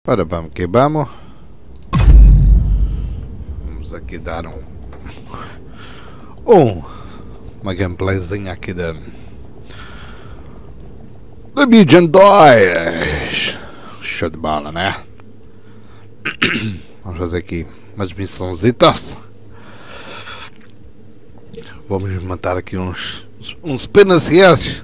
Ora, vamos que vamos. Vamos aqui dar uma gameplayzinha aqui da Division 2. Show de bola, né? Vamos fazer aqui umas missãozitas. Vamos matar aqui uns penacias.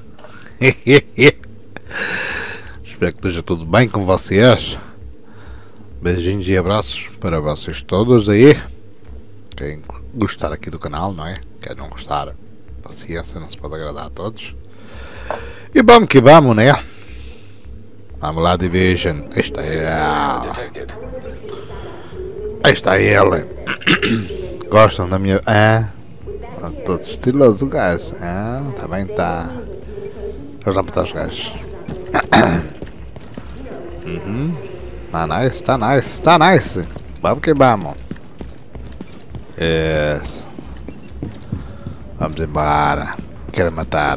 Espero que esteja tudo bem com vocês. Beijinhos e abraços para vocês todos aí. Quem gostar aqui do canal, não é? Quem não gostar, paciência, não se pode agradar a todos. E vamos que vamos, né? Vamos lá, Division. Aí está ele. Aí está ele. Gostam da minha... todo estiloso o gajo. Também está. Vamos lá botar os gajos. Tá nice. Vamos que vamos. Isso. Vamos embora. Quero matar.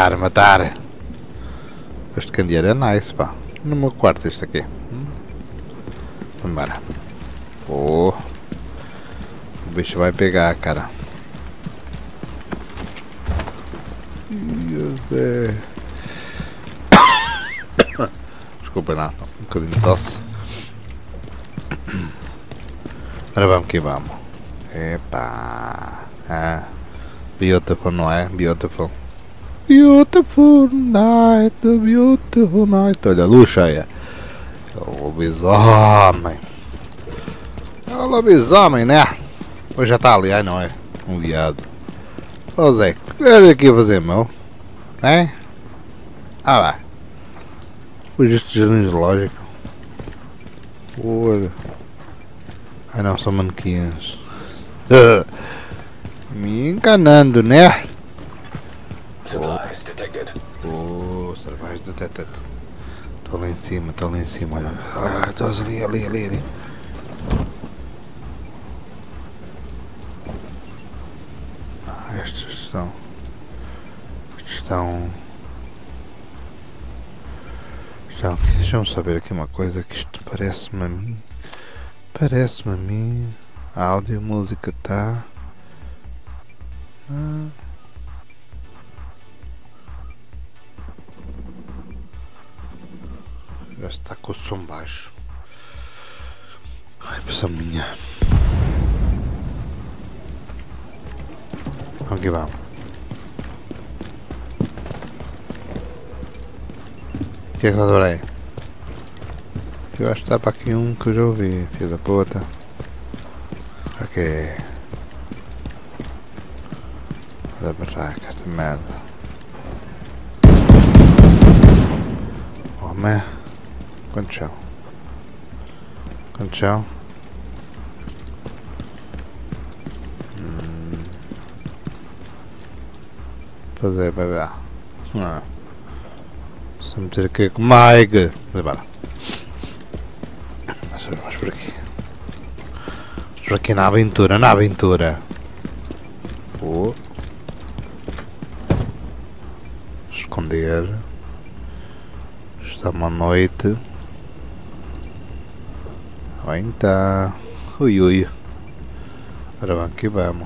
Este candeeiro é nice, pá. No meu quarto este aqui. Vamos embora. O bicho vai pegar, cara. Desculpa, não. Um bocadinho de tosse. Agora vamos que vamos. Epa. Beautiful, não é? Beautiful. Beautiful night, beautiful night. Olha a luz cheia. É o lobisomem. É o lobisomem, né? Hoje já está ali, não é? Um viado. Ô Zé, o que é aqui a fazer, meu? É? Lá. Hoje este jardim zoológico. Olha. Ai não, são manequins. Me enganando, né? Survives detected. Estou lá em cima, olha. Estou ali. Estes estão. Deixa-me saber aqui uma coisa, que isto parece-me a mim. A áudio, música está. Já está com o som baixo. Ai, impressão minha. Vamos que vamos. O que é que eu adorei? Eu acho que está para aqui um que eu já ouvi, filho da puta. Ok. Olha a barraca, esta merda. Homem. Quanto chão? Fazer, vai ver. Se meter aqui com Mike. Vamos por aqui. Vamos por aqui na aventura. Esconder. Está uma noite. Bem tá. Ui. Agora vamos que vamos.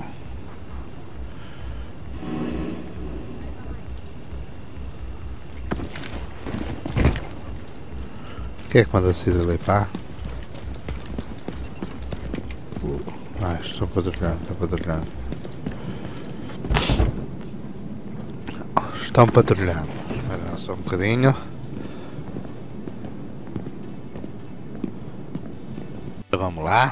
Quem é que manda sair dali, pá? Estão patrulhando. Espera só um bocadinho. Vamos lá.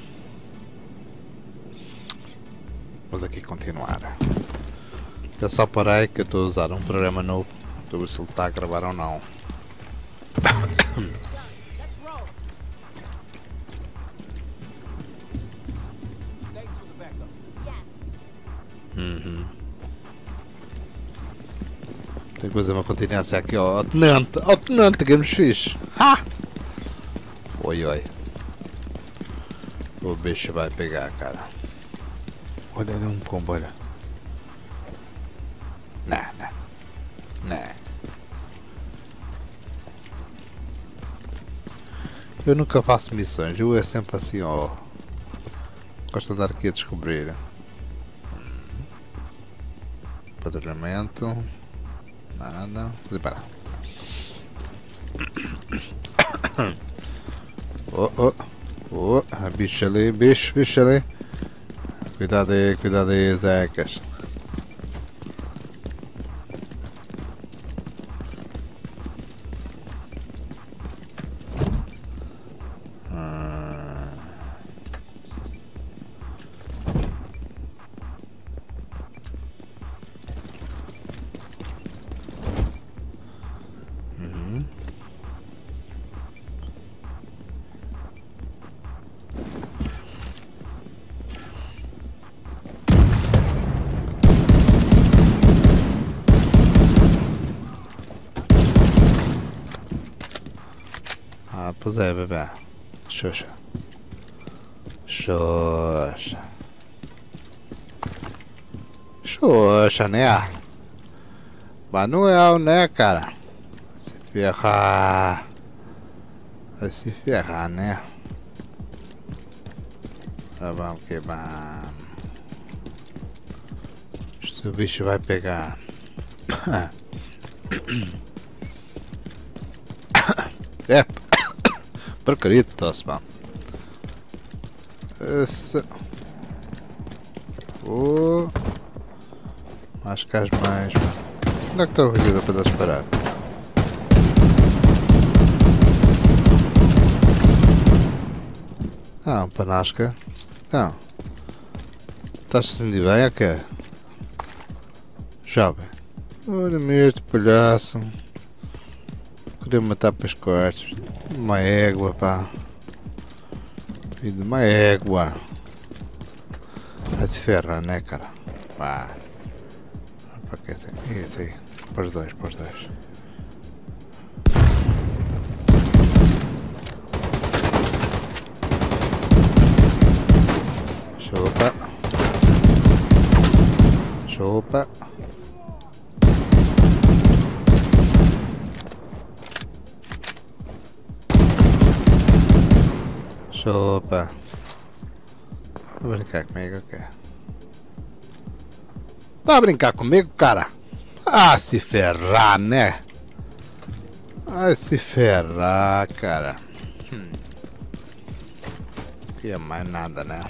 Vamos aqui continuar. Eu só parei que eu estou a usar um programa novo. Estou a ver se ele está a gravar ou não. Tem que fazer uma continuação aqui, ó. Tenente, que é muito fixe. Oi. O bicho vai pegar, cara. Olha, um pombo, olha. Não. Eu nunca faço missões, eu é sempre assim, ó. Gosto de andar aqui a descobrir. Patrulhamento. Nada. Vou parar. Oh, oh. Oh, bicho ali, bicho ali. Cuidado aí, Zecas. Ah, pois é, bebê. Xoxa. Xoxa. Xoxa, né? Manuel, né, cara? Se ferrar. Vai se ferrar, né? Tá bom, que vamos. Este bicho vai pegar. É. Porcaria de tosse, pá. Esse... Oh. Acho que as mais. Onde é que está o regidor para disparar? Ah, um panasca. Não. Estás a sentir bem ou quê? Jovem. Olha-me este palhaço. Queria matar para as costas. Uma égua, pá. Filho de uma égua. Vai te ferrar, né, cara? Pá. Para que tem? Isso aí. Para os dois, para os dois. Chupa. Chupa. Chupa. Vai brincar comigo, ok? Tá a brincar comigo, cara? Ah, se ferrar, né? Ah, se ferrar, cara. Não é mais nada, né?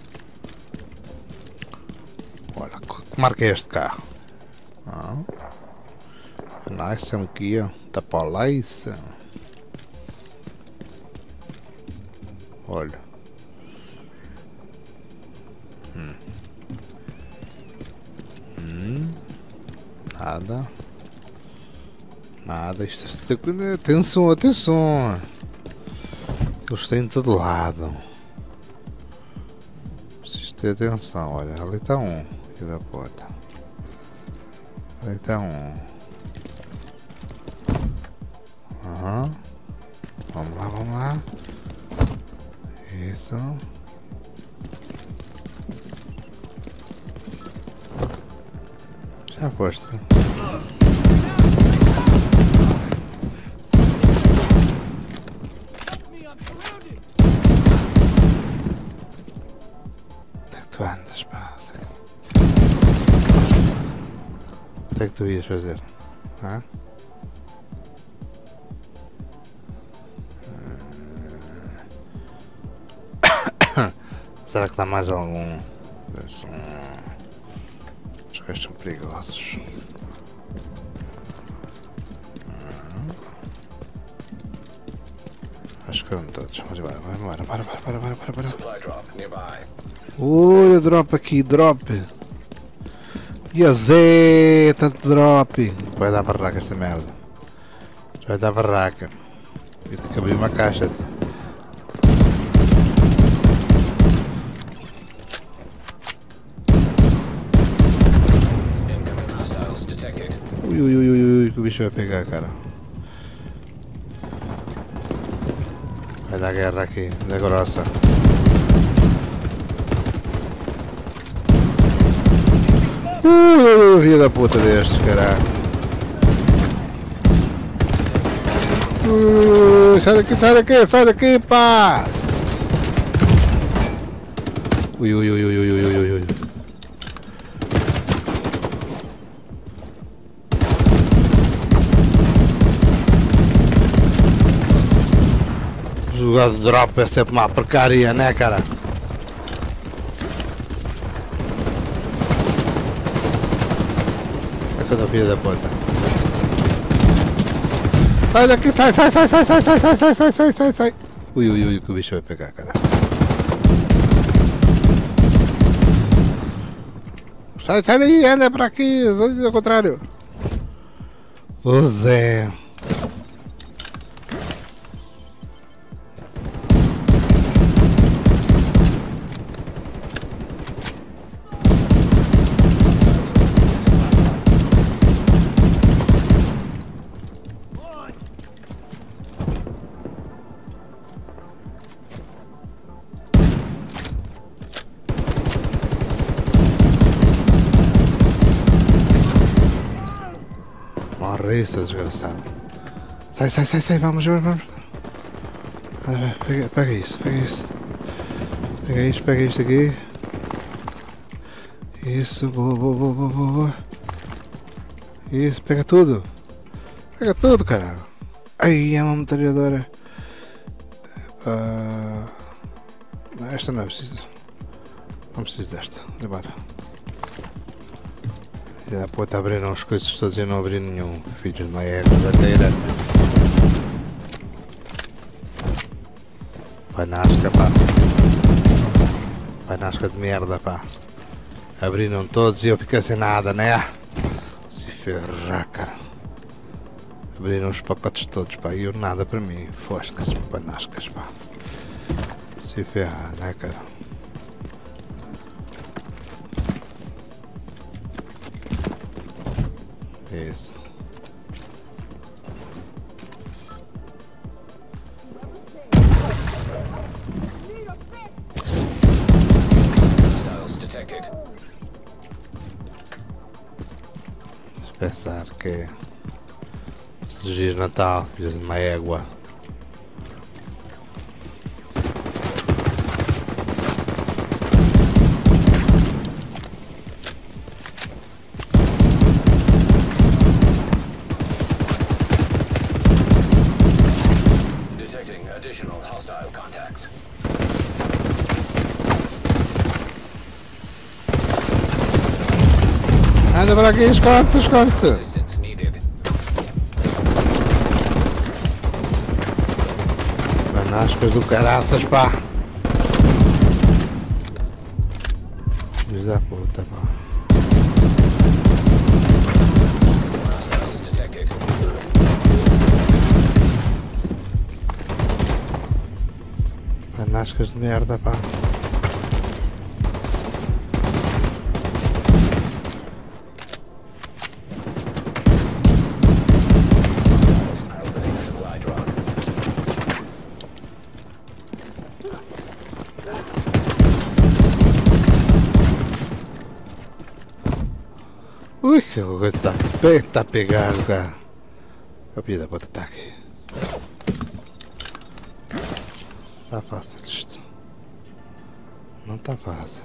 Olha, que marca é este carro? Ah. Nice, é um Kia da Polícia. Olha. Nada. Nada. Isto é... Atenção, atenção. Eles têm de todo lado. Preciso ter atenção. Olha, ali está um. Aqui da puta. Ali está um. Aham. Vamos lá, vamos lá. Isso. Já foste. Onde é que tu andas, pá? O que é que tu ias fazer? Hã? Será que dá mais algum? Os gajos são perigosos. Acho que eram todos. Vamos embora, vamos embora. Para. Olha, drop aqui, drop. E a Zé, tanto drop. Vai dar barraca esta merda. Vai dar barraca. Eu tenho que abrir uma caixa. Ui, que o bicho vai pegar, cara. Vai dar guerra aqui, da grossa. Filho da puta destes, caralho. Sai daqui, sai daqui, sai daqui, pá! Ui, ui, ui, ui, ui, ui, ui, ui. Jogar de drop é sempre uma porcaria, né, cara? É cada filha da puta. Sai daqui, sai, sai, sai, sai, sai, sai, sai, sai, sai, sai, sai, sai. Ui, ui, ui, que o bicho vai pegar, cara. Sai, sai daí, anda pra aqui, ao contrário. Ô Zé. Morre isso, desgraçado. Sai, sai, sai, sai, vamos, vamos. Pega isso, pega isso. Pega isto aqui. Isso, boa, boa, boa, boa, boa. Isso, pega tudo. Pega tudo, caralho. Ai, é uma metralhadora. Esta não é preciso. Não preciso desta. Embora. Já pode abrir uns coisas todas e não abrir nenhum. Filho de uma égua da teira. Vai nasca, pá. Vai nasca de merda, pá. Abriram todos e eu fiquei sem nada, né? Se ferrar, cara. Abriram os pacotes todos, pá. E eu nada para mim. Foscas, panascas, pá. Se ferrar, né, cara? Isso. Pensar que Dias de Natal, filhos de uma égua. Detecting additional hostile contacts. Anda para aqui, esconde, esconde. Assistance needed. Panascas do caraças, pá. Filhos da puta, pá. Hostiles detected. Panascas de merda, pá. Supply drop. Ui, que coisa tá pegado, cara. A filha da puta tá aqui. Tá fácil isto. Não tá fácil.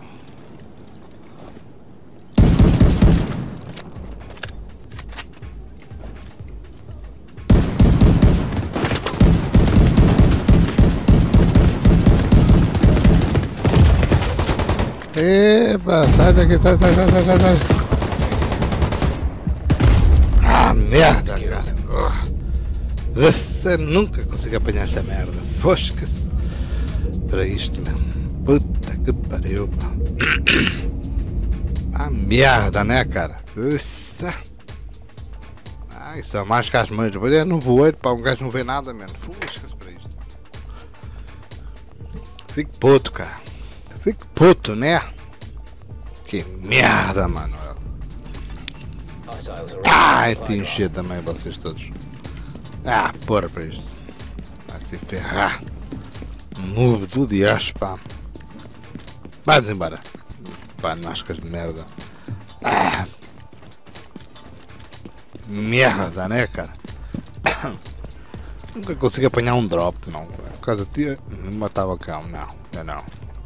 Epa, sai daqui, sai, sai, sai, sai, sai, sai. Ah, merda, cara. Você nunca conseguiu apanhar esta merda. Fosca-se. Para isto mesmo. Puta que pariu, pá. Ah, merda, né, cara? Isso. Ah, isso é mais que as mães. Depois é no voeiro, pá. Um gajo não vê nada, mano. Fosca-se para isto. Fico puto, cara. Fico puto, né? Que merda, mano. Hostiles are Ai, tem encher também vocês todos. Ah, porra para isto. Vai se ferrar. Move do dias, pá. Vai-nos embora. Pá, nascas de merda. Ah. Merda, né, cara? Nunca consigo apanhar um drop, não. Por causa de não matava o cão, não, eu não.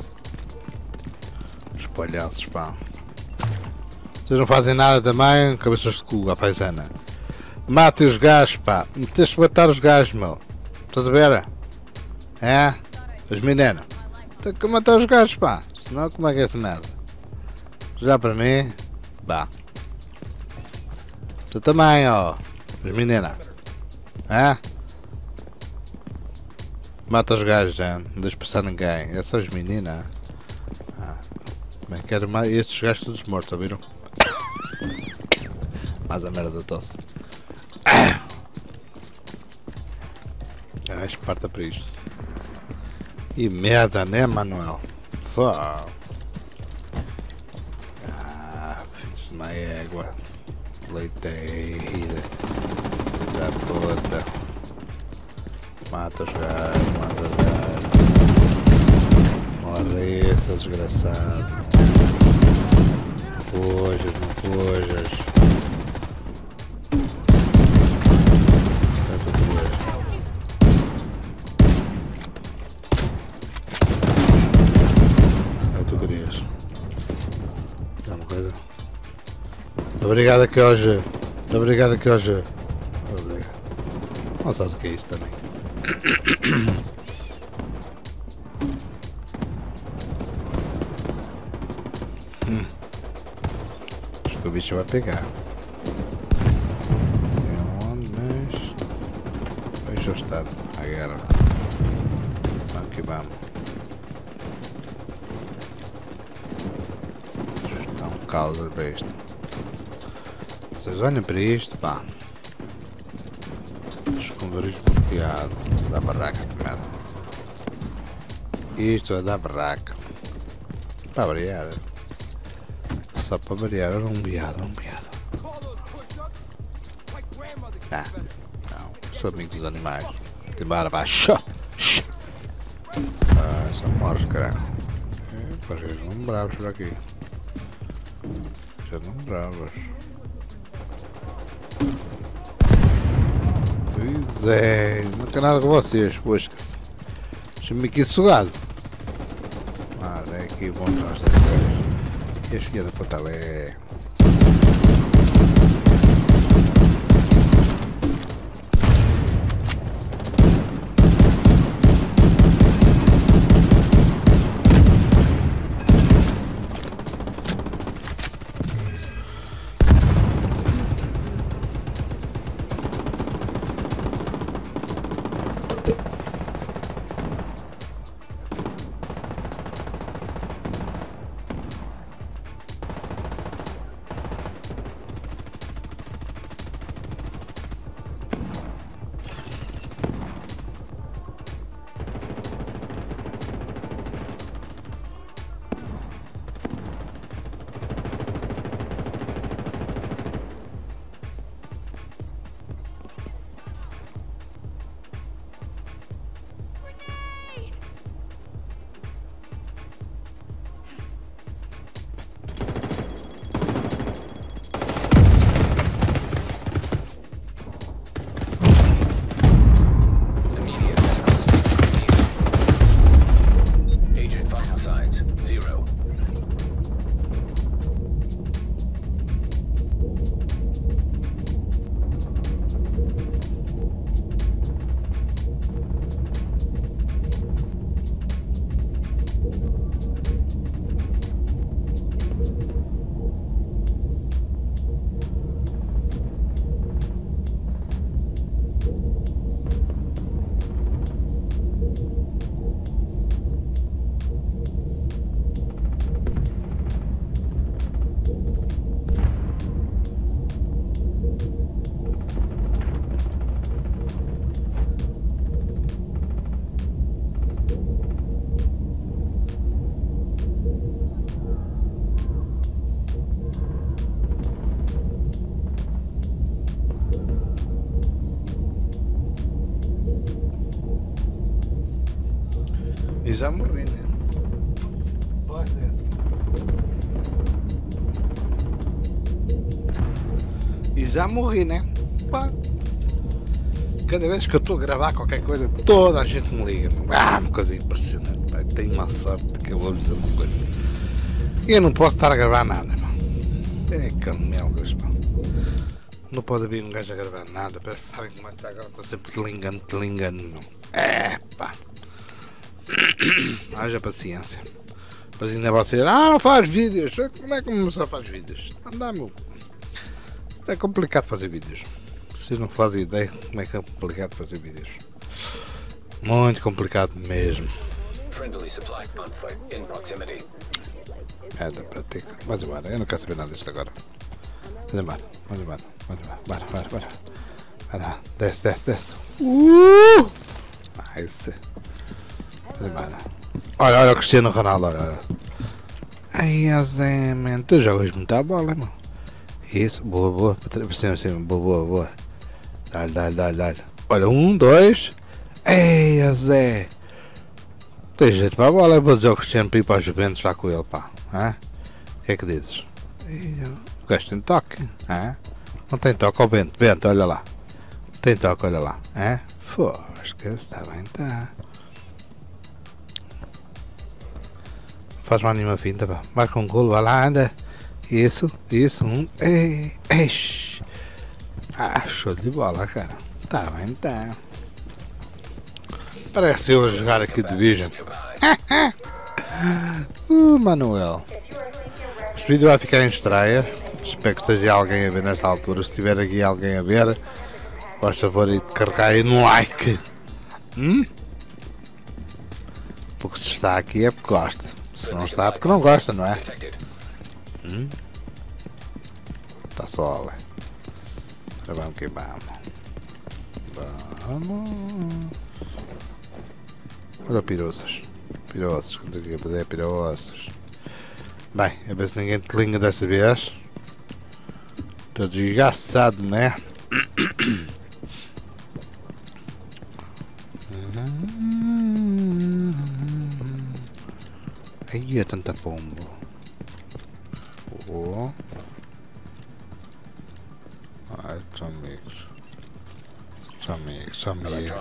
Os palhaços, pá. Vocês não fazem nada também, cabeças de cu, a paisana. Matem os gajos, pá. Tens de matar os gajos, meu. Estás a ver? É? As meninas. Tem que matar os gajos, pá. Senão, como é que é essa merda? Já para mim, vá. Tu também, ó. As meninas. É? Mata os gajos, já. Não deixes passar ninguém. É só as meninas. Bem, quero mais. Estes gajos todos mortos, ouviram? Mais a merda da tosse. Esparta para isto. E merda, né, Manuel? Fuck. Fiz uma égua. Leiteira. Da puta. Mata os gajos, mata os gajos. Morre, seu desgraçado. Fujas, não fujas. Obrigado aqui hoje. Obrigado aqui hoje. Obrigado. Não sabes o que é isso também. Acho que o bicho vai pegar. Não sei onde, mas... deixa eu estar à guerra. Vamos que vamos. Isto está um caos para isto. Vocês olhem para isto, pá. Esconderijo bloqueado. Dá barraca de merda. Isto é dar barraca. Para variar. Só para variar. Era um viado, Não, sou amigo dos animais. Tem barba baixo. São morros, caralho. Pois eles não bravos por aqui. Já não bravos. Pois é, não tem nada com vocês, pois. Deixa-me aqui sugado. É aqui, vamos nós três. E a filha da Pantalé. E já morri, né? Pode ser. E já morri, né? Pá. Cada vez que eu estou a gravar qualquer coisa, toda a gente me liga. Uma coisa impressionante. Pá. Tenho uma sorte que eu vou dizer uma coisa. Eu não posso estar a gravar nada. Pá. É camelgas. Pá. Não pode haver um gajo a gravar nada. Parece que sabem como é que está agora. Estou sempre telingando. Meu. É pá. Haja paciência. Mas ainda vocês. Não faz vídeos. Como é que uma pessoa faz vídeos? Andar, meu. Isto é complicado fazer vídeos. Vocês não fazem ideia como é que é complicado fazer vídeos. Muito complicado mesmo. Friendly supply on foot in proximity. É da prática. Vamos embora. Eu não quero saber nada disto agora. Vamos embora. Bora. Desce. Nice. Vamos embora. Olha o Cristiano Ronaldo. Olha. Ai, Zé, man. Tu jogas muita bola, mano. Isso. Boa. Boa. Dá-lhe. Olha, 1, 2. Ei, Zé. Tem jeito para a bola. Eu vou dizer ao Cristiano para ir para a Juventus lá com ele, pá. O que é que dizes? O gajo tem toque. Não tem toque ao vento, olha lá. Tem toque, olha lá. Fosca, está bem, tá. Faz mais nenhuma finta, pá. Marca um golo, vai lá, anda. Isso. Show de bola, cara. Tá bem, tá. Parece eu a jogar aqui Division. Manuel. Este vídeo vai ficar em estreia. Espero que esteja alguém a ver nesta altura. Se tiver aqui alguém a ver, por favor, de carregar aí no like. Porque se está aqui é porque gosta. Se não está é porque não gosta, não é? Está só, olha. Vamos que vamos. Olha pirosas. Quando eu queria poder pirosas. Bem, a ver se ninguém te linga desta vez. Estou desgraçado, né? Aí é tanta pombo. Ai, são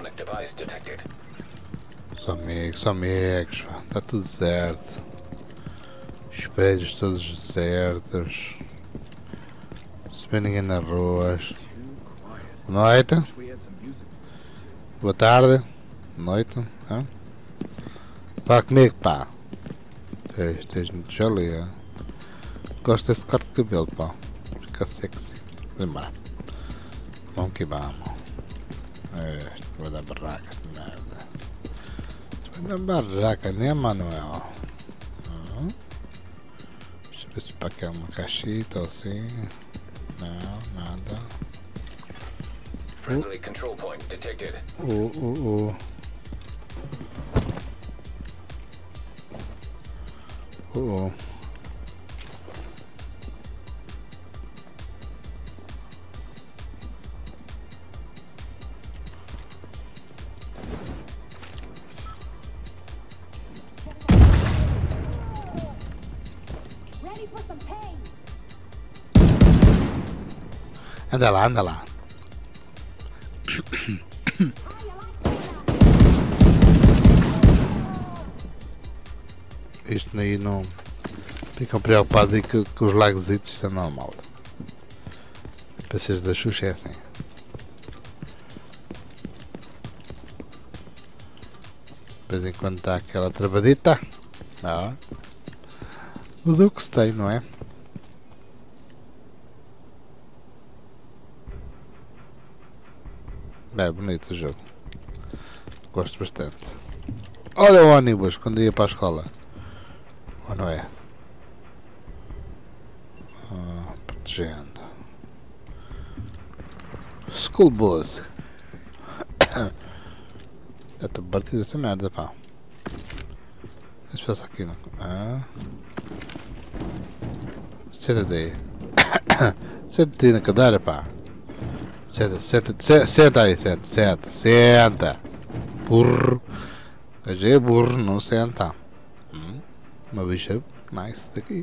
amigos. Está tudo certo. Os prédios todos desertos. Se vê ninguém nas ruas. Boa noite. Boa tarde. Noite. Fala comigo, pá. Tens muito jolly. Gosto desse corte de cabelo, pá. Fica sexy. Vamos embora. Vamos que vamos. Vai dar barraca de merda. Vai dar barraca, né, Manuel? Deixa eu ver se para cá uma caixita ou assim. Não, nada. Friendly control point detected. Anda lá. Isto aí não... Ficam preocupados aí que os lagzitos, isto é normal. PCs da Xuxa é assim. De vez em quando está aquela travadita. Mas eu gostei, não é? É bonito o jogo. Gosto bastante. Olha o ônibus quando ia para a escola. Ou não é? Protegendo. School bus. Eu estou partido dessa merda, pá. Deixa eu passar aqui, não. Senta-te aí. Senta-te aí na cadeira, pá. Senta aí, senta. Burro. É burro, não senta. Uma bicha nice daqui.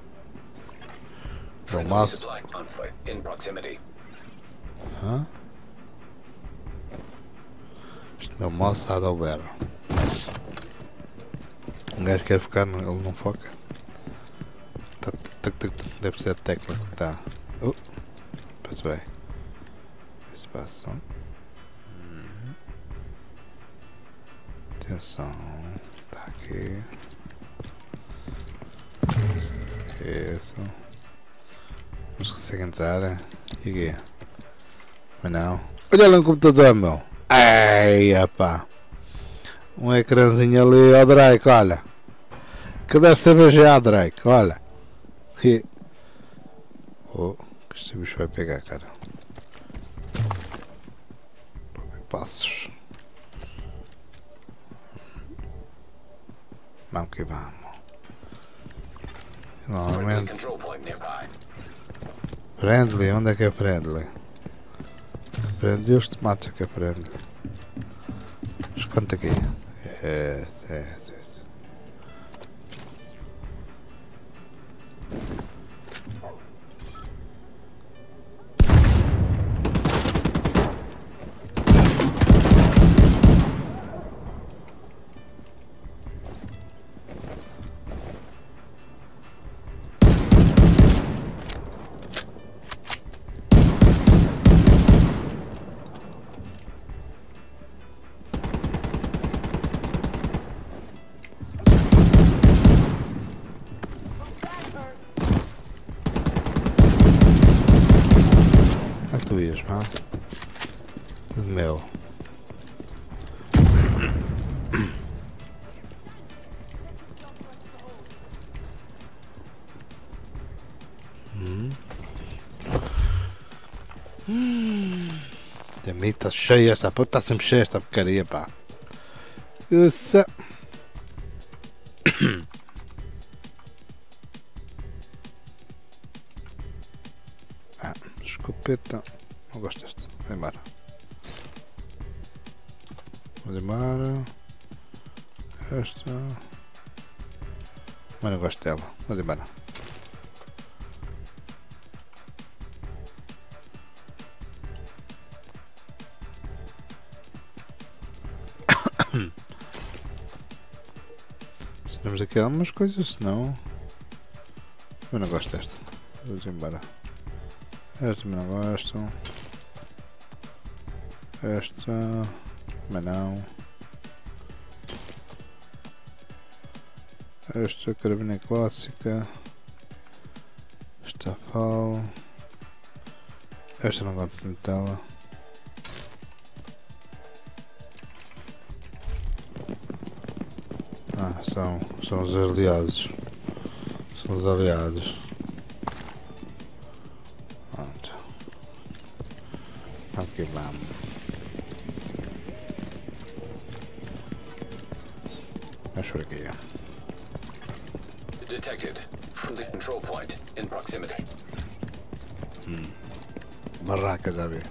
Friendly supply on foot in proximity. Meu mouse está a dar o berro. Um gajo quer focar, ele não foca. Deve ser a tecla que está. Parece bem. Espaço. Atenção. Está aqui. Isso. Mas consegue entrar? E aqui? Mas não. Olha lá no computador, meu. Ai, pá. Um ecrãzinho ali, ó Drake, olha. Que deve saber já, Drake, olha. E... Oh, que este bicho vai pegar, cara. Passos. Vamos que vamos. Normalmente. Friendly, onde é que é friendly? Friendly, os tomates é que é friendly. Esconde aqui. É. Tu ias, vá. De mel. A mim está cheia esta, pô, está sempre cheia esta porcaria, pá. Isso. Escopeta. Não gosto desta. Vai embora. Vamos embora. Esta. Mas não gosto dela. Vamos embora. Temos aqui algumas coisas, senão. Eu não gosto desta. Vamos embora. Esta também não gosto. Esta. Mas não. Esta carabina clássica. Estafal. Esta não gosto muito dela. São os aliados. São os aliados. Pronto. Aqui vamos. Vamos por aqui. Detected. From the control point in proximity. Barraca, já vi.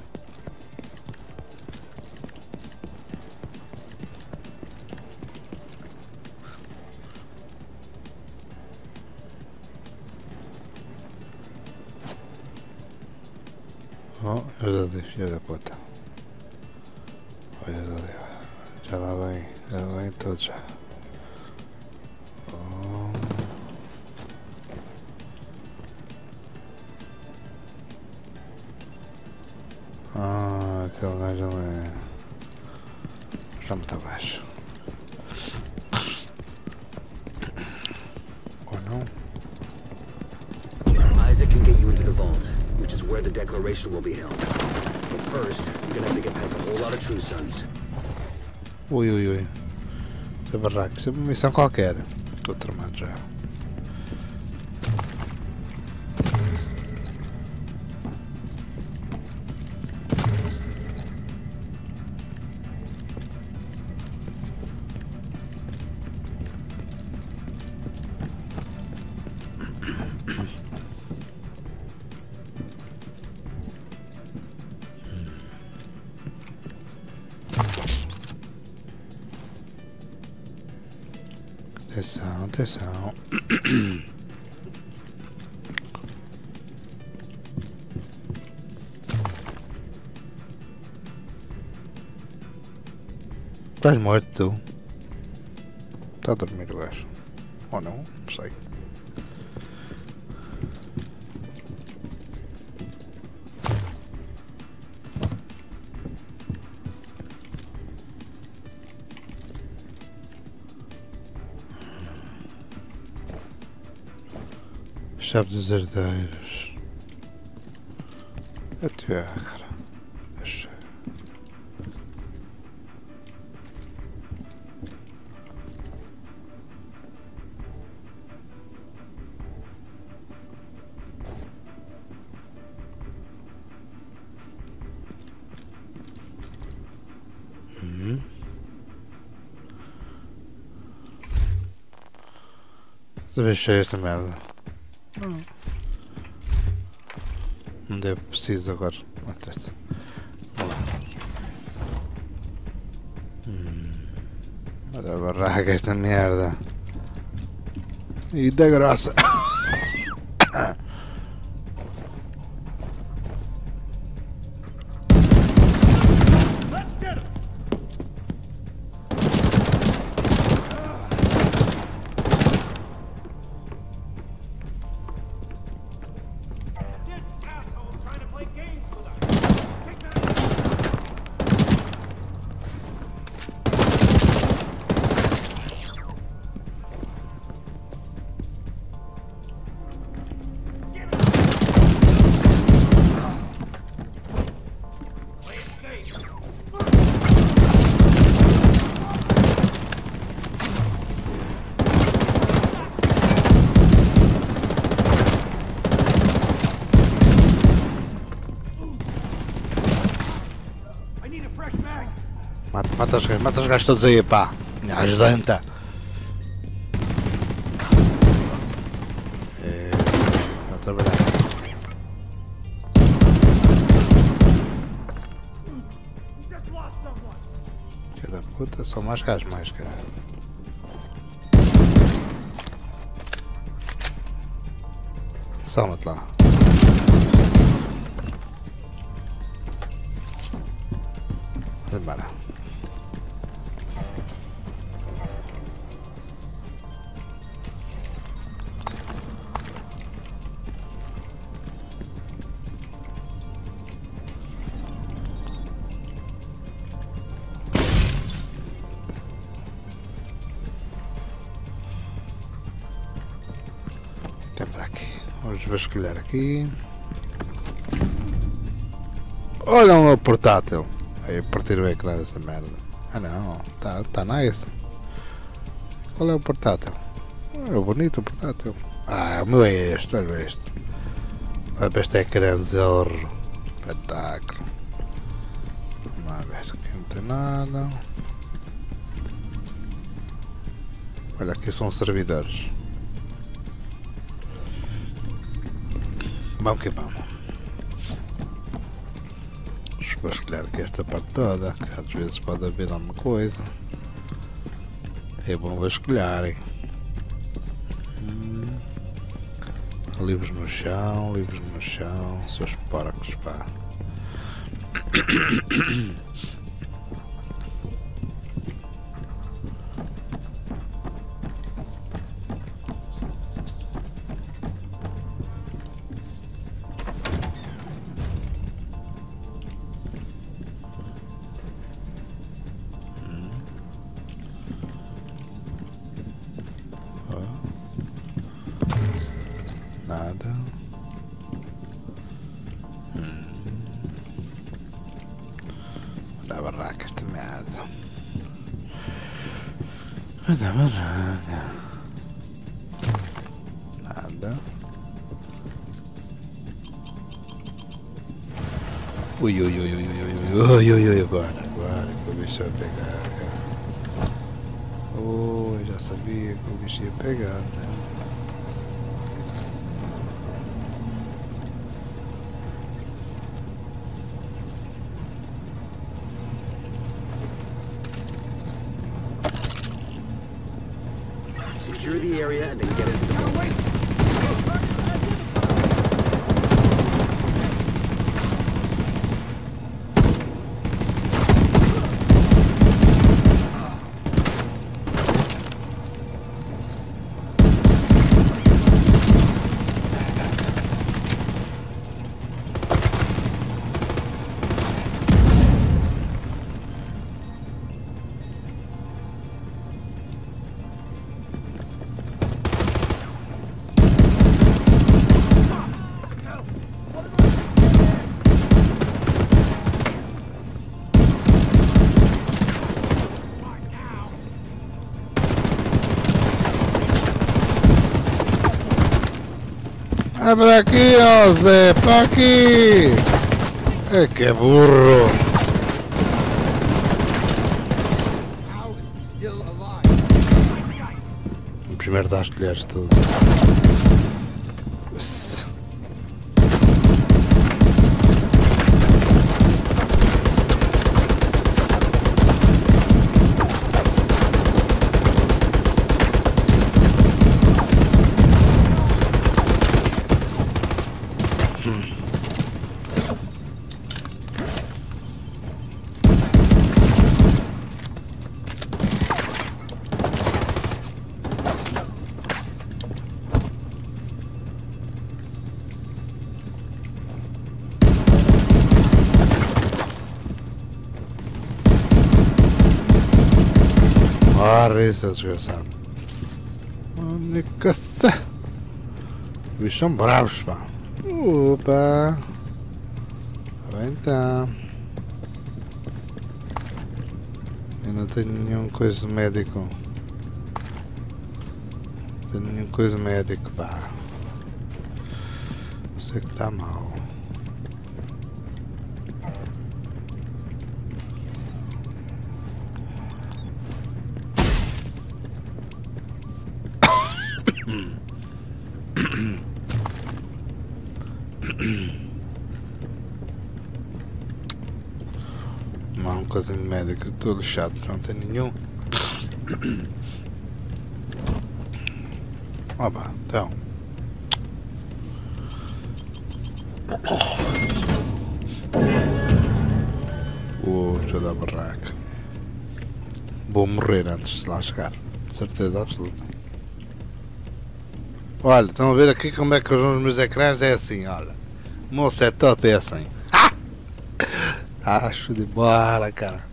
Oh, eu já disse, filha da puta. Olha ali, já lá vem todo já. Oh. Ah, aquele gajo ali. Já muito abaixo. Ou não? Isaac can get you into the vault, which is where the declaration will be held. But first, you're gonna have to get past a whole lot of True Sons. Ui. Essa barraca, isso é uma missão qualquer. Estou tramado já. Atenção. Estás morto tu. Está a dormir o gajo. Ou não? Não sei. Chave dos herdeiros. Até cara. Deixa. Deixei esta merda. Não deve preciso agora. Vamos lá. Olha a barraca esta merda. E da grossa. Mata os gajos todos aí, pá. Minha ajudanta. Está a trabalhar. Filha da puta, são mais gajos, mais caralho. Salma-te lá. Vai embora. Tem para aqui. Vamos vasculhar aqui. Olha o meu portátil. Aí partir o ecrã desta merda. Ah não, tá nice. Qual é o portátil? É bonito o portátil. Ah, o meu é este, olha este. Olha para este ecrã zorro. Espetáculo. Vamos lá ver, aqui não tem nada. Olha, aqui são servidores. Vamos que vamos. Vamos vasculhar aqui esta parte toda, que às vezes pode haver alguma coisa. É bom vasculharem. Livros no chão, seus porcos, pá. Nada. Da barraca esta merda. Da barraca. Nada. Ui, agora que o bicho vai pegar. Oi, já sabia que o bicho ia pegar, né? Secure the area and then get into the building. É para aqui, ó Zé, para aqui! É que é burro! Primeiro dá as colheres tudo. Morre, seu desgraçado. Caça. Os bichos são bravos, pá. Opa. Então. Eu não tenho nenhum coisa médico. Não tenho nenhum coisa médico, pá. Sei que está mal. Não há um coisinho de médico, estou lixado, não tem nenhum. Opa, então. Deixa eu dar barraca. Vou morrer antes de lá chegar, de certeza absoluta. Olha, estão a ver aqui como é que os meus ecrãs é assim, olha. O meu setup é assim. Acho de bola, cara.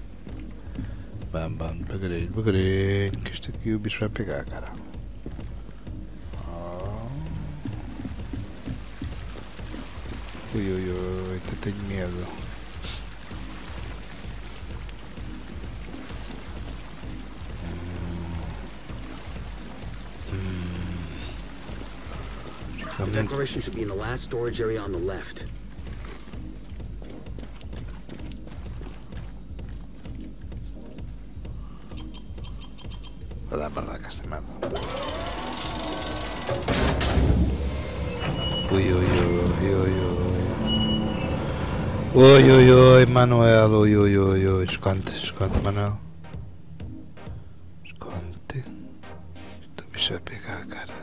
Vamos, devagarinho, devagarinho, que isto aqui o bicho vai pegar, cara. Ui, ui, ui, eu tenho medo. The declaration should be in the last storage area on the left. Vou dar barraca esta merda. Ui, ui, ui, ui, ui. Ui, ui, ui, Manuel, ui, ui, ui, ui. Esconde, esconde, Manuel. Esconde. Isto o bicho vai pegar, cara.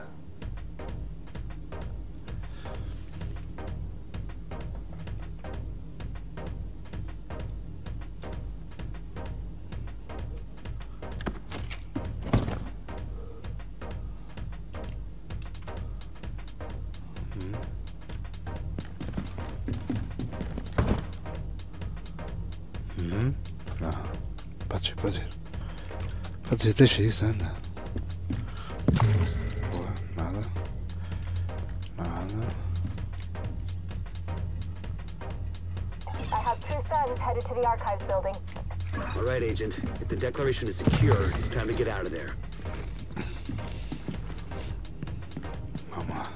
Pode ir, pode ir. Pode ir, deixa isso, anda. Boa, nada. Nada. I have 2 sons headed to the archives building. All right, Agent. If the declaration is secure, it's time to get out of there. Vamos lá.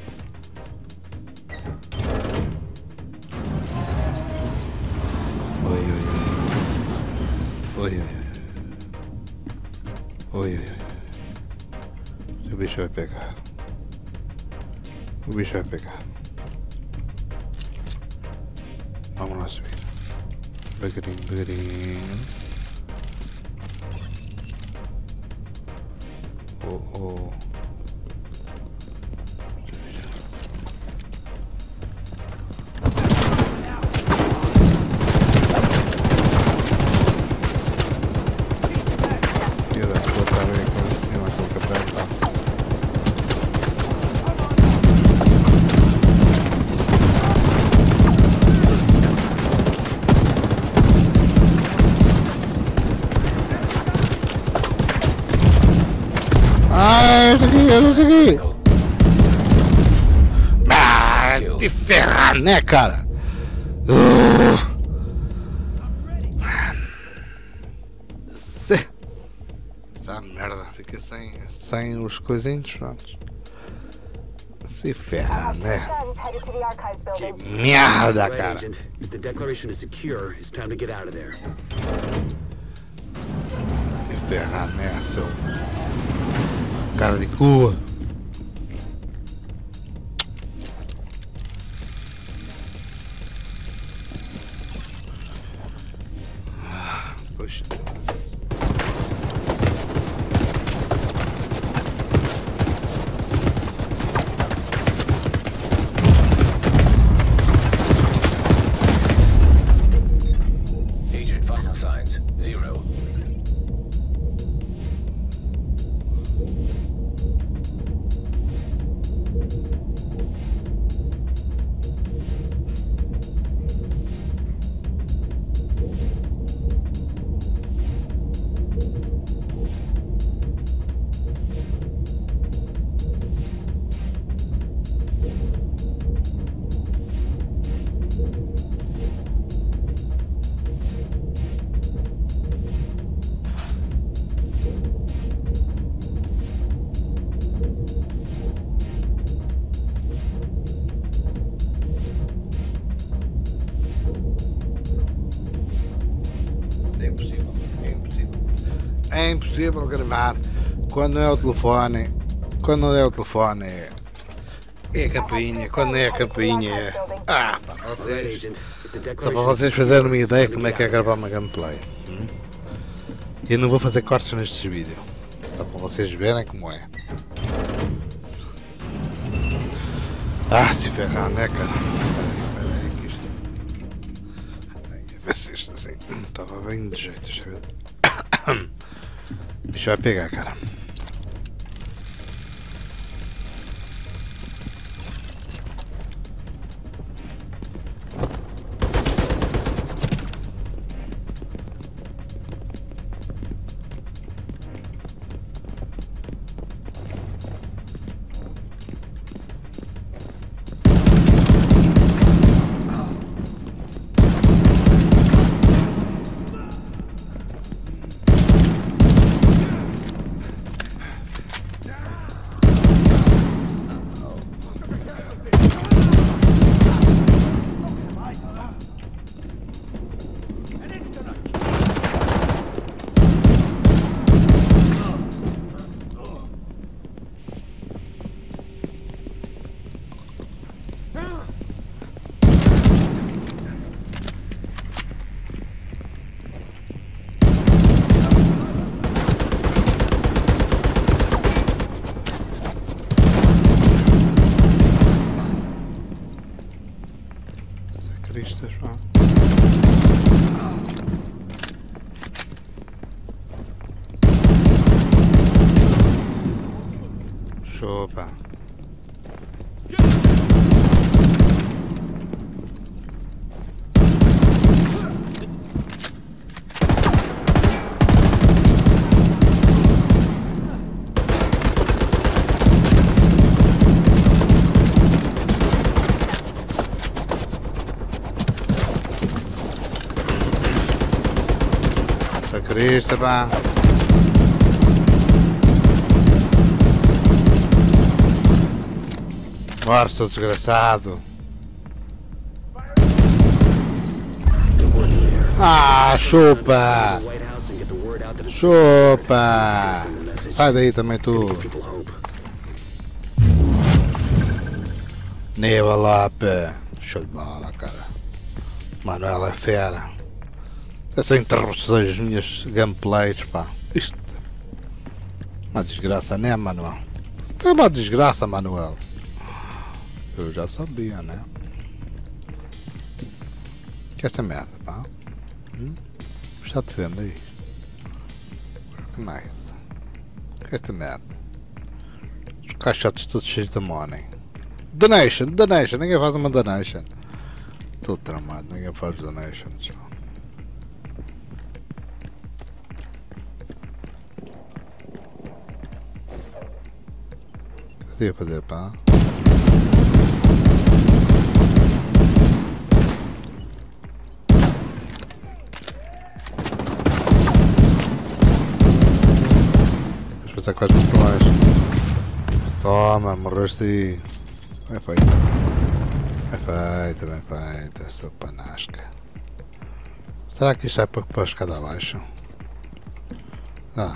Oi, oi, oi. Oi, oi, oi. Oi, oi, oi. O bicho vai pegar. O bicho vai pegar. Vamos lá subir. Devagarinho, devagarinho. Oh, oh. Te ferrar, né, cara? Essa merda fica sem os coisinhos, pronto. Se ferrar, Two né? sons headed to the archives Que building. merda, Right, cara. Agent. If the declaration is secure, it's time to get out of there. Se ferrar, né, seu cara de cu. Poxa. Agent vital signs 0. É impossível, é impossível. É impossível gravar quando é o telefone. Quando não é o telefone é a campainha. Quando é a campainha é. Ah, pá, Right, vocês. Agent. If the Só para declaration vocês fazerem uma ideia como é que é gravar uma gameplay. Eu não vou fazer cortes nestes vídeos. Só para vocês verem como é. Ah, se ferrar, né, cara? Espera aí, que isto. Vê se isto assim. Estava bem de jeito, deixa eu ver. Isto vai pegar, cara. Cristas, pá. Chupa. Tá Cristo, pá. Morre, seu desgraçado. Ah, chupa. the White House and get the word out that it's Chupa. Sai daí também tu. people hope. Neva Lope. Show de bola, cara. Manuel é fera. Essas interrupções das minhas gameplays, pá. Isto é uma desgraça, né, Manuel? Isto é uma desgraça, Manuel. Eu já sabia, né? Que esta merda, pá. Já te vendo aí. Que nice. Que esta merda. Os caixotes todos cheios de money. Donation, donation. Ninguém faz uma donation. Estou tramado, ninguém faz donations. Pá. O que eu ia fazer, pá? As pessoas quase muito longe. Toma, morreste aí. Bem feita. Bem feita, sua panasca. Será que isto é para a escada abaixo? Ah.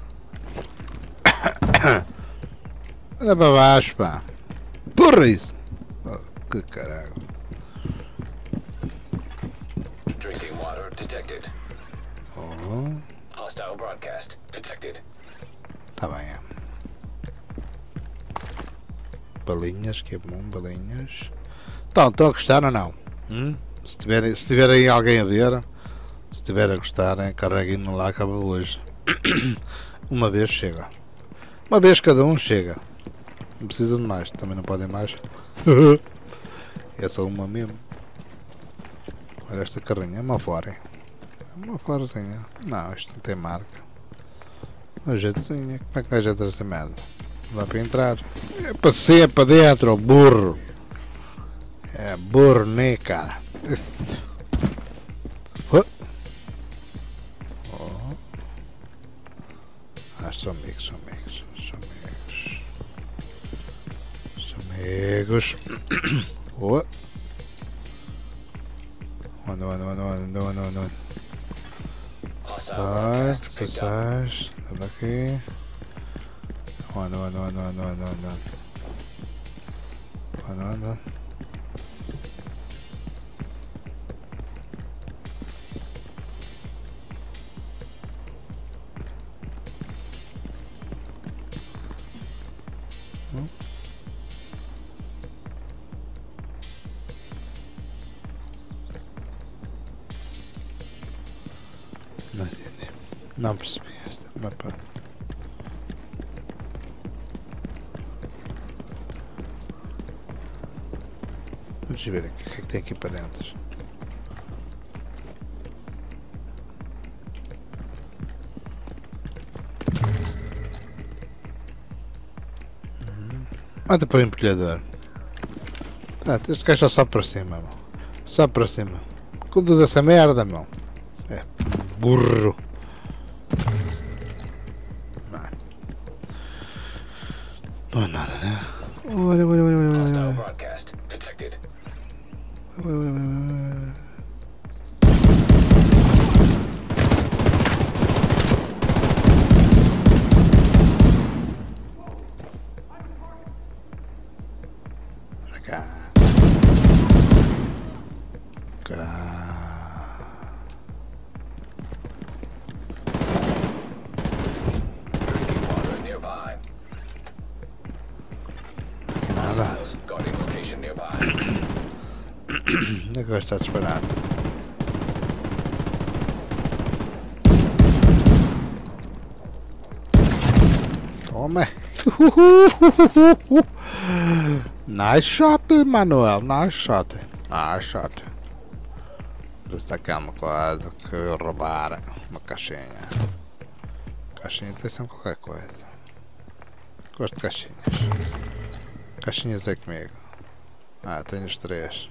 Anda para baixo, pá. Porra isso! Oh, que caralho. Drinking water detected. Oh, Hostile broadcast detected. tá bem. Balinhas, que é bom, balinhas. Então, estão a gostar ou não? Se tiver aí alguém a ver, se estiver a gostar, carreguem no lá, acaba hoje. Uma vez chega. Uma vez cada um chega. Não precisa de mais, também não podem mais. É só uma mesmo. Olha esta carrinha, é uma fora. É uma forazinha. Não, isto não tem marca. Uma jeitozinha. Como é que vai jeito esta merda? Não dá para entrar. É para ser para dentro, burro. É burro, né, cara? Isso. Oh. Ah, são amigos, são amigos. São amigos. São amigos. Oh. Onde. Hostile Sai, broadcast picked up. sai. Estamos aqui. Onde. Não entendi. Não percebi esta. Mas pá. Vamos ver aqui o que é que tem aqui para dentro. Anda para o empilhador. Ah, este gajo só para cima, meu. Só para cima. Conduz essa merda, meu. É burro. Não é nada, né? Olha. Hostile broadcast detected. Anda cá. Drinking water nearby. Nada. Hostiles guarding location nearby. Onde é que vai estar disparado? Toma! Nice shot, Manuel. Nice shot. Nice shot. Está aqui uma coisa que eu roubar. Uma caixinha. Caixinha tem sempre qualquer coisa. Gosto de caixinhas. Caixinhas é comigo. Ah, tenho os 3.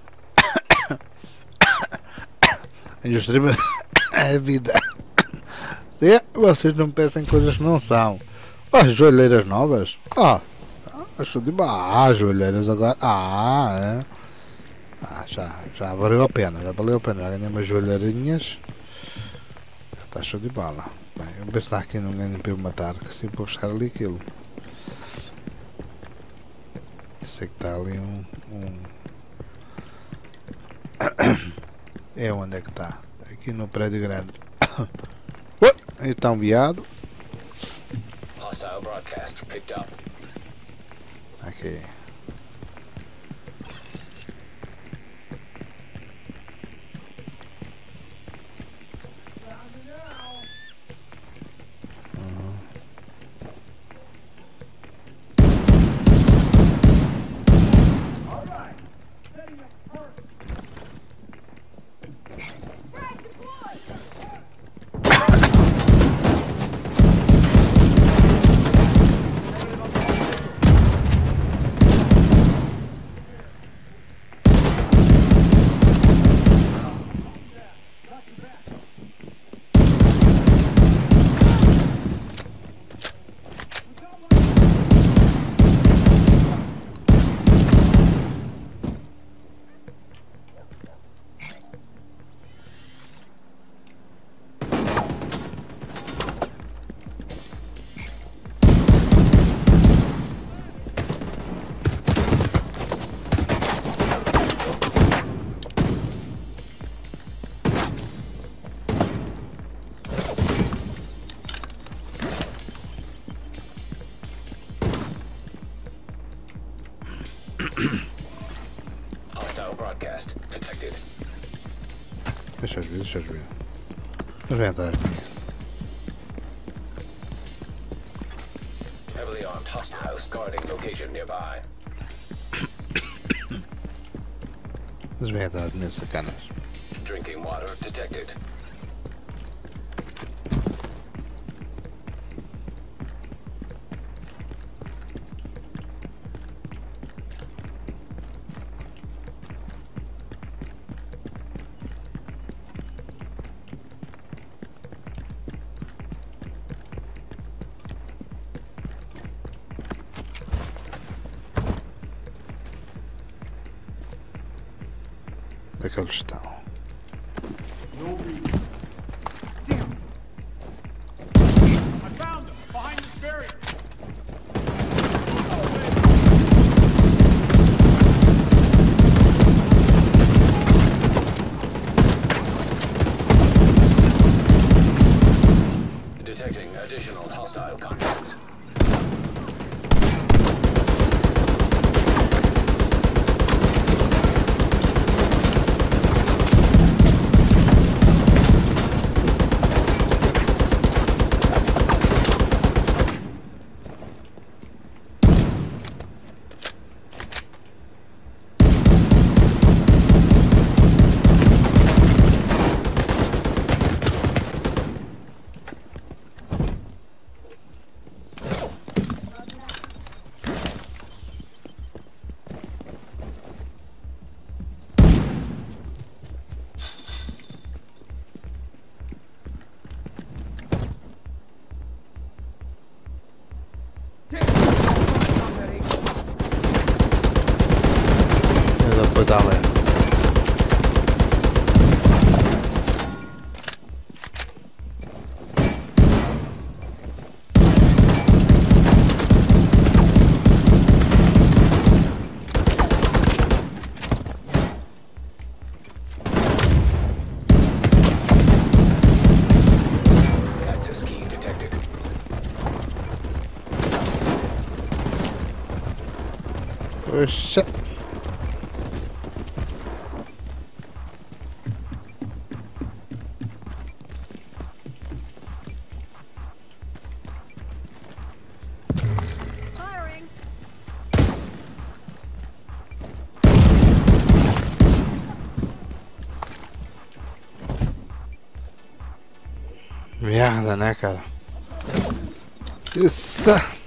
Tenho os 3, mas é vida. Se vocês não pensem coisas que não são. As joelheiras novas? Acho de as joelheiras agora. É. Já valeu a pena, já ganhei umas joelheirinhas. Já está show de bola. Bem, eu pensar aqui não ganho para eu matar, que assim vou buscar ali aquilo. Sei que está ali um... É onde é que está? Aqui no prédio grande. Aí está um viado. Hostile broadcast picked up. Aqui. Deixa-os vir, deixa-os vir. Eles vêm atrás de mim. Heavily armed hostiles guarding location nearby. Eles vêm atrás de mim, sacanas. Drinking water detected. Onde é que eles estão? No reason. Damn. I found them behind this barrier. Detecting additional hostile contacts. Eu depois dá lá. Access key detected. Oxa. Firing. Merda, né, cara? Isso.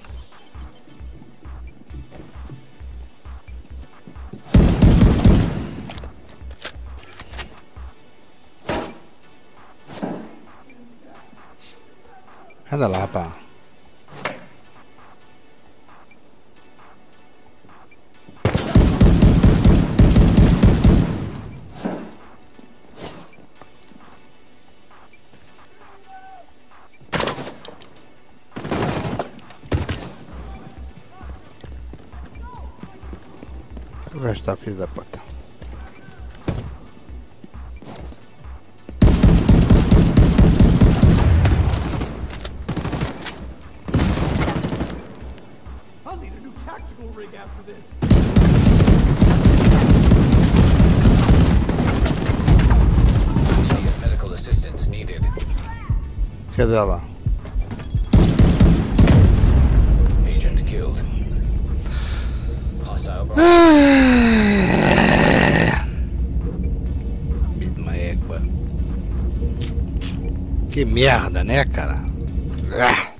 Anda lá, pá. O gajo está filho da puta. I'll need a new tactical rig after this. Immediate medical assistance needed. Cadê ela? Agent killed. Hostile Beat uma égua. Que merda, né, cara? Ah.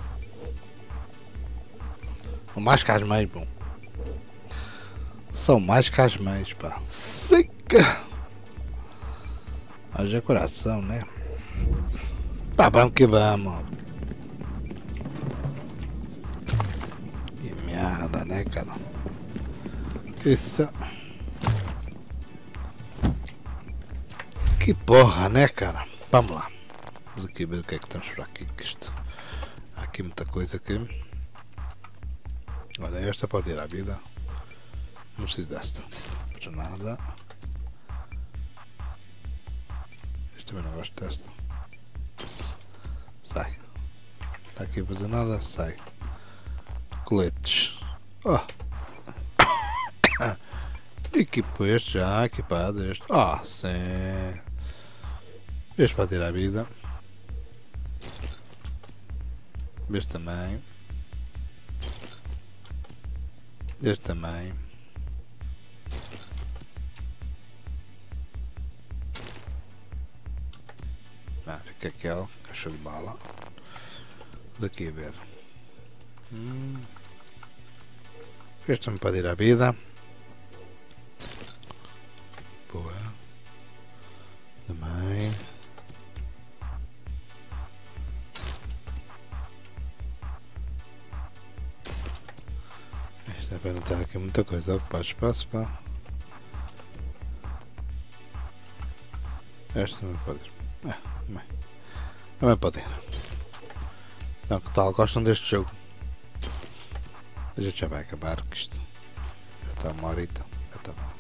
São mais que as mães, bom. São mais que as mães, pá. Seca! Haja coração, né? Tá, vamos que vamos. Que merda, né, cara? Isso. Que porra, né, cara? Vamos lá. Vamos aqui ver o que é que temos por aqui. Que isto... Há aqui muita coisa aqui. Olha, esta pode ir à vida. Não preciso desta. Para nada. Este também não gosto desta. Sai. Está aqui a fazer nada, sai. Coletes. Oh. Equipo este já, equipado este. Ah, sim. Este para tirar a vida. Este também. Este também. Fica aquele, caixa de bala. Daqui a ver. Este também pode ir à vida. Boa. Também. Isto é para notar aqui muita coisa. Opa, espaço, pá. Este também pode ir. Também pode ir. Então, que tal? Gostam deste jogo? A gente já vai acabar com isto. Já está uma horita. Já está bom.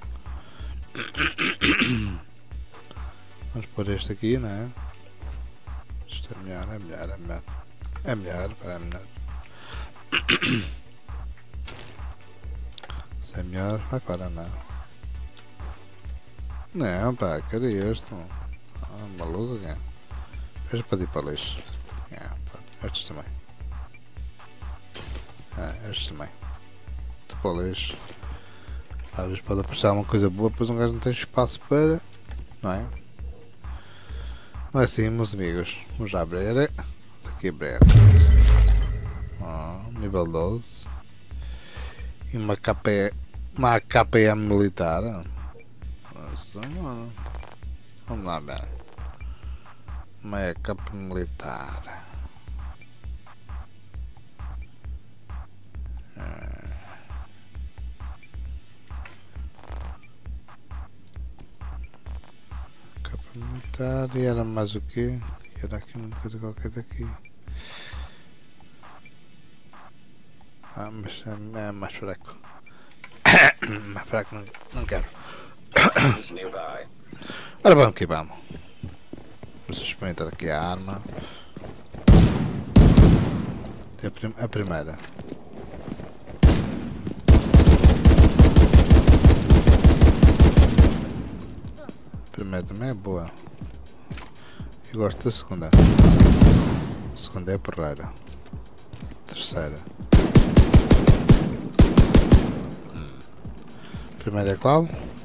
Vamos pôr este aqui, não é? Isto é melhor, é melhor, é melhor. É melhor, é melhor. Se é melhor, agora não. Não, pá, cadê este? Maluco, é? Este pode ir para o lixo. Estes também. Estes também. Para o lixo. Às vezes pode aparecer uma coisa boa, depois um gajo não tem espaço para. Não é? Não é assim, meus amigos. Vamos já abrir. Aqui abrir. Nível 12. E uma KPM militar. Nossa, mano. Vamos lá ver. Uma capa militar. Capa militar. E era mais o quê? Era aqui uma coisa qualquer daqui. Mas é mais fraco. Mais fraco não quero. Nearby. Ora vamos que vamos. Vamos experimentar aqui a arma. A primeira. A primeira também é boa. Eu gosto da segunda. A segunda é a porreira. Terceira. A primeira é qual?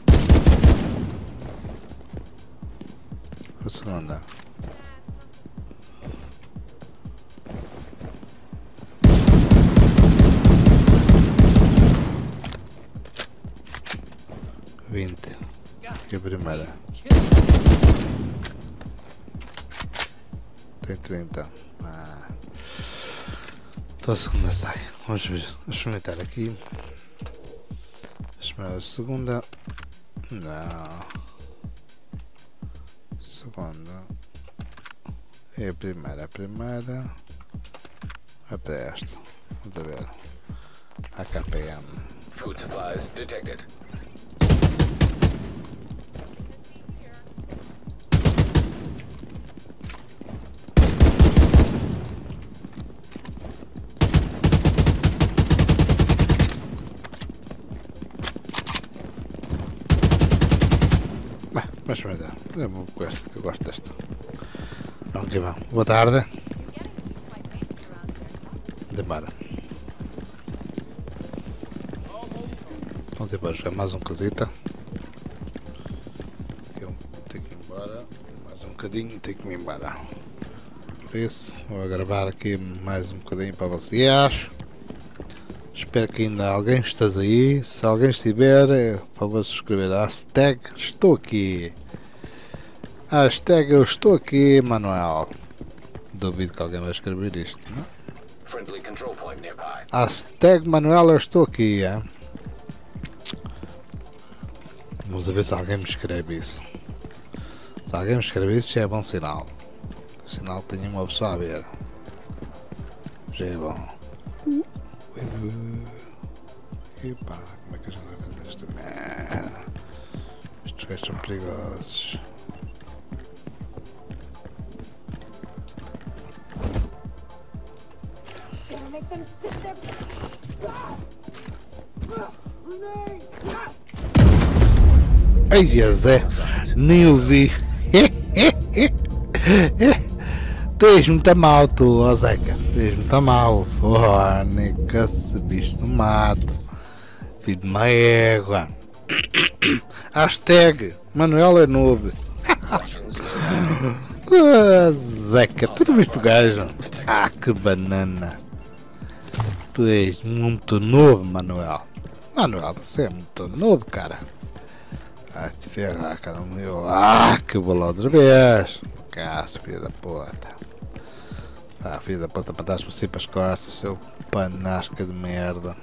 A segunda. E a primeira. Tem 30. Então a segunda sai. Vamos ver. Vamos experimentar aqui. A segunda. Não. Segunda. É a primeira. A primeira. É para esta. Vamos ver. AKPM. Food supplies detected. Mas vai dar. Eu vou com esta, eu gosto desta. Vamos que vamos. Boa tarde. Demora. Vamos ir para jogar mais um casita. Eu tenho que ir embora. Mais um bocadinho, tenho que ir embora. Por isso, vou gravar aqui mais um bocadinho para vocês. Espero que ainda alguém esteja aí. Se alguém estiver, por favor, subscrever a hashtag estou aqui. Hashtag eu estou aqui, Manuel. Duvido que alguém vai escrever isto, não? Friendly control point nearby. Hashtag Manuel eu estou aqui, é? Vamos ver se alguém me escreve isso. Se alguém me escreve isso já é bom sinal. Sinal que tenho uma pessoa a ver. Já é bom. Epá, como é que a gente vai fazer esta merda? Estes gajos são perigosos. Ai, Zé, nem ouvi. Tu és muito mal, tu, ó Zeca. Tu és muito mal. Fónica, se bicho do mato. Filho de uma égua. Hashtag Manuel é noob. Russians nearby. Zeca, tu não viste o gajo? Ah, que banana. Tu és muito novo, Manuel. Manuel, você é muito novo, cara. Ah, te ferrar, cara, meu. Ah, que bola outra vez. Caça, filho da puta. Ah, filho da puta, para dar você para as costas, seu panasca de merda.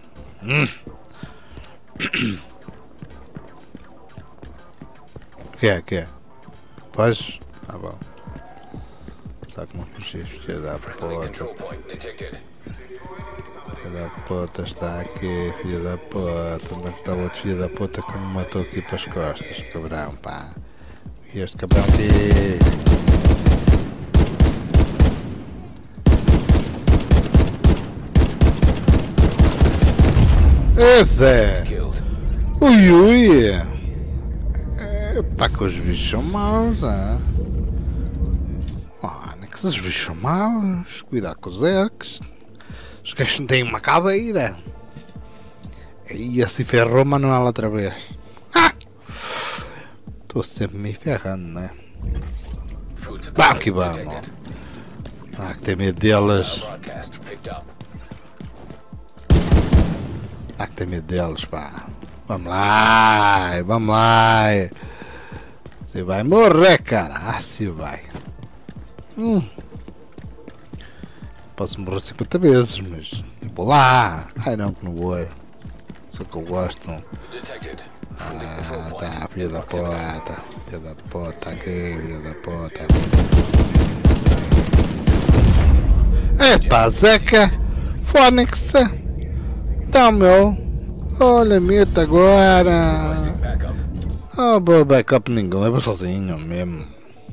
Que é? Pois? Ah, bom. Sabe como fugir, filho da Friendly puta. control point detected. Filho da puta está aqui, filho da puta. Onde é que está o outro filho da puta que me matou aqui para as costas? Cabrão, pá. E este cabrão aqui. Esse é! Killed. Ui! Pá, que os bichos são maus, ah? Olha, que os bichos são maus. Cuidado com os ex. Os gajos não têm uma caveira. E assim ferrou Manuel outra vez. Estou sempre me ferrando, né? Food Vamos que supplies vamos. detected. Ah, que tem medo delas. Broadcast picked up. Ah, que tem medo delas, pá. Vamos lá, vamos lá. Você vai morrer, cara. Ah, se vai. Posso morrer 50 vezes, mas vou lá. Ai não, que não vou. Só que eu gosto. Detected. Friendly control Ah, point. tá, filho da puta. Filho da puta, aqui, filho da puta. Epa, Zeca. Fónix. Então, meu. Olha, meta agora. Backup. Ah, oh, backup nenhum, eu vou sozinho mesmo.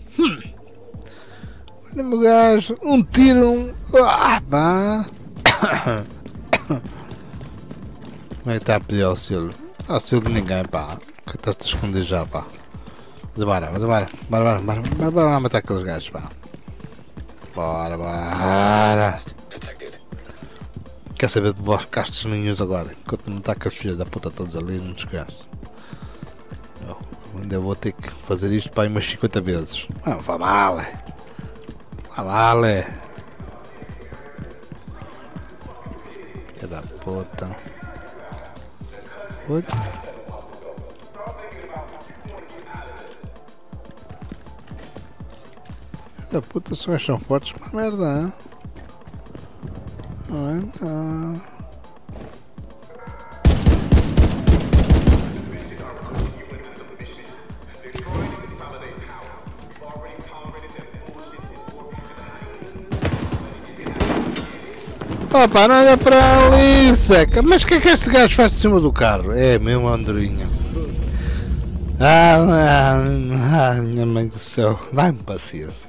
Olha, meu gajo, um tiro. Ah, pá. Como é que está a pedir auxílio? Auxílio de ninguém, pá. Que estás-te a esconder já, pá. Mas bora lá matar aqueles gajos, pá. Bora. Detected. Quer saber de vós castos ninhos agora? Enquanto não está com os filhos da puta todos ali, não te esquece. Eu ainda vou ter que fazer isto para aí umas 50 vezes. Ah, vale. Filha da puta. Olha. Filha da puta, os sons são fortes para merda, hein? Não. Opa, não olha para ali, seca. Mas o que é que este gajo faz de cima do carro? É mesmo andorinha. Minha mãe do céu. Vai-me paciência.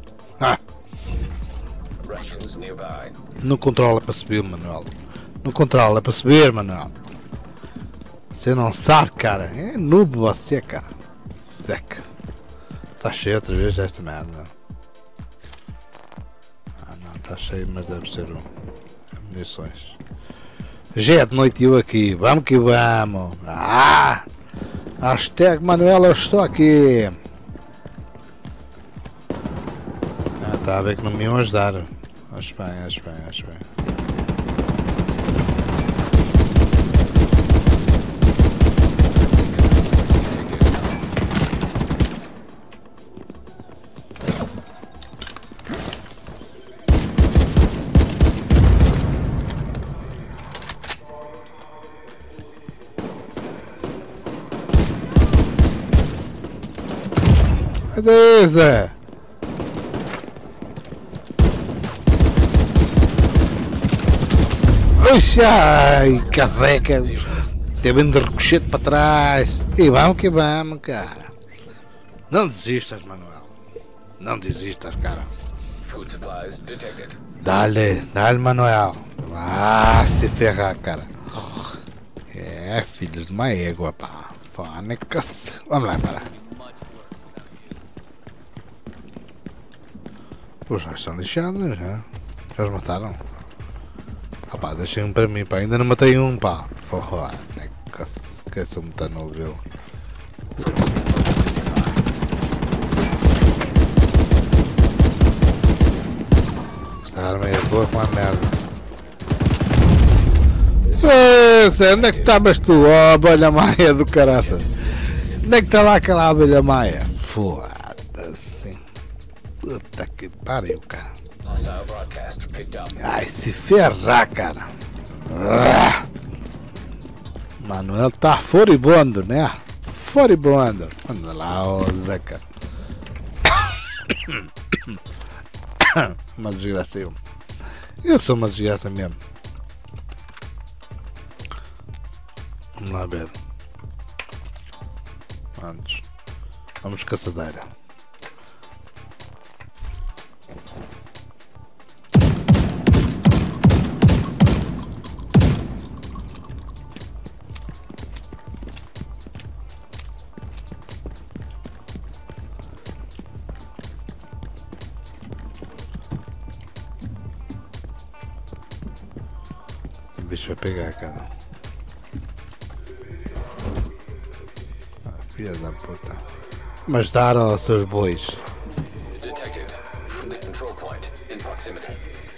Russians nearby. Não controla para subir, Manuel. Não controla para subir, Manuel. Você não sabe, cara. É noob você, cara. Seca. Está cheio outra vez esta merda. Ah, não, está cheio, mas deve ser munições. Já é de noite eu aqui. Vamos que vamos. Hashtag Manuel, eu estou aqui. Está a ver que não me iam ajudar. Acho bem. Beleza! Oxi, ai, caseca! Teve de ricochete para trás! E vamos que vamos, cara! Não desistas, Manuel! Não desistas, cara! Food supplies detected. Dale, Manuel! Vá se ferrar, cara! É, filhos de uma égua, pá! Fônicas! Vamos lá, para! Os gajos estão lixados, já. Já os mataram. Ah pá, deixem-me para mim, pá. Ainda não matei um, pá. Forra. É que sou muito novo, eu. Esta arma é boa com a merda. Onde é que estavas tu, ó abelha maia do caraça? Onde é que está lá aquela abelha maia? Foda-se. Puta que pariu, cara. Hostile broadcast picked up. Ai, se ferrar, cara. Ah! Manuel tá furibundo, né? Furibundo. Anda lá, ô Zeca. Uma desgraça eu sou uma desgraça mesmo. Vamos lá ver. Vamos caçadeira. O bicho vai pegar, cara. Filha da puta. Mas dar aos seus bois. Detected. The control point in proximity.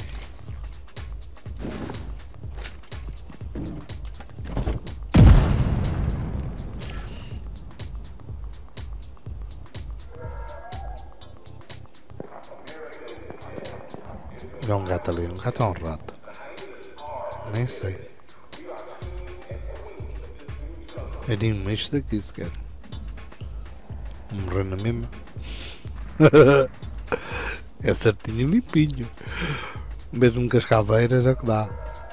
É um gato ali, um gato ou um rato? Nem sei. Eu nem mexo daqui sequer. Vou morrer na mesma. É certinho e limpinho. Mesmo com as caveiras é o que dá.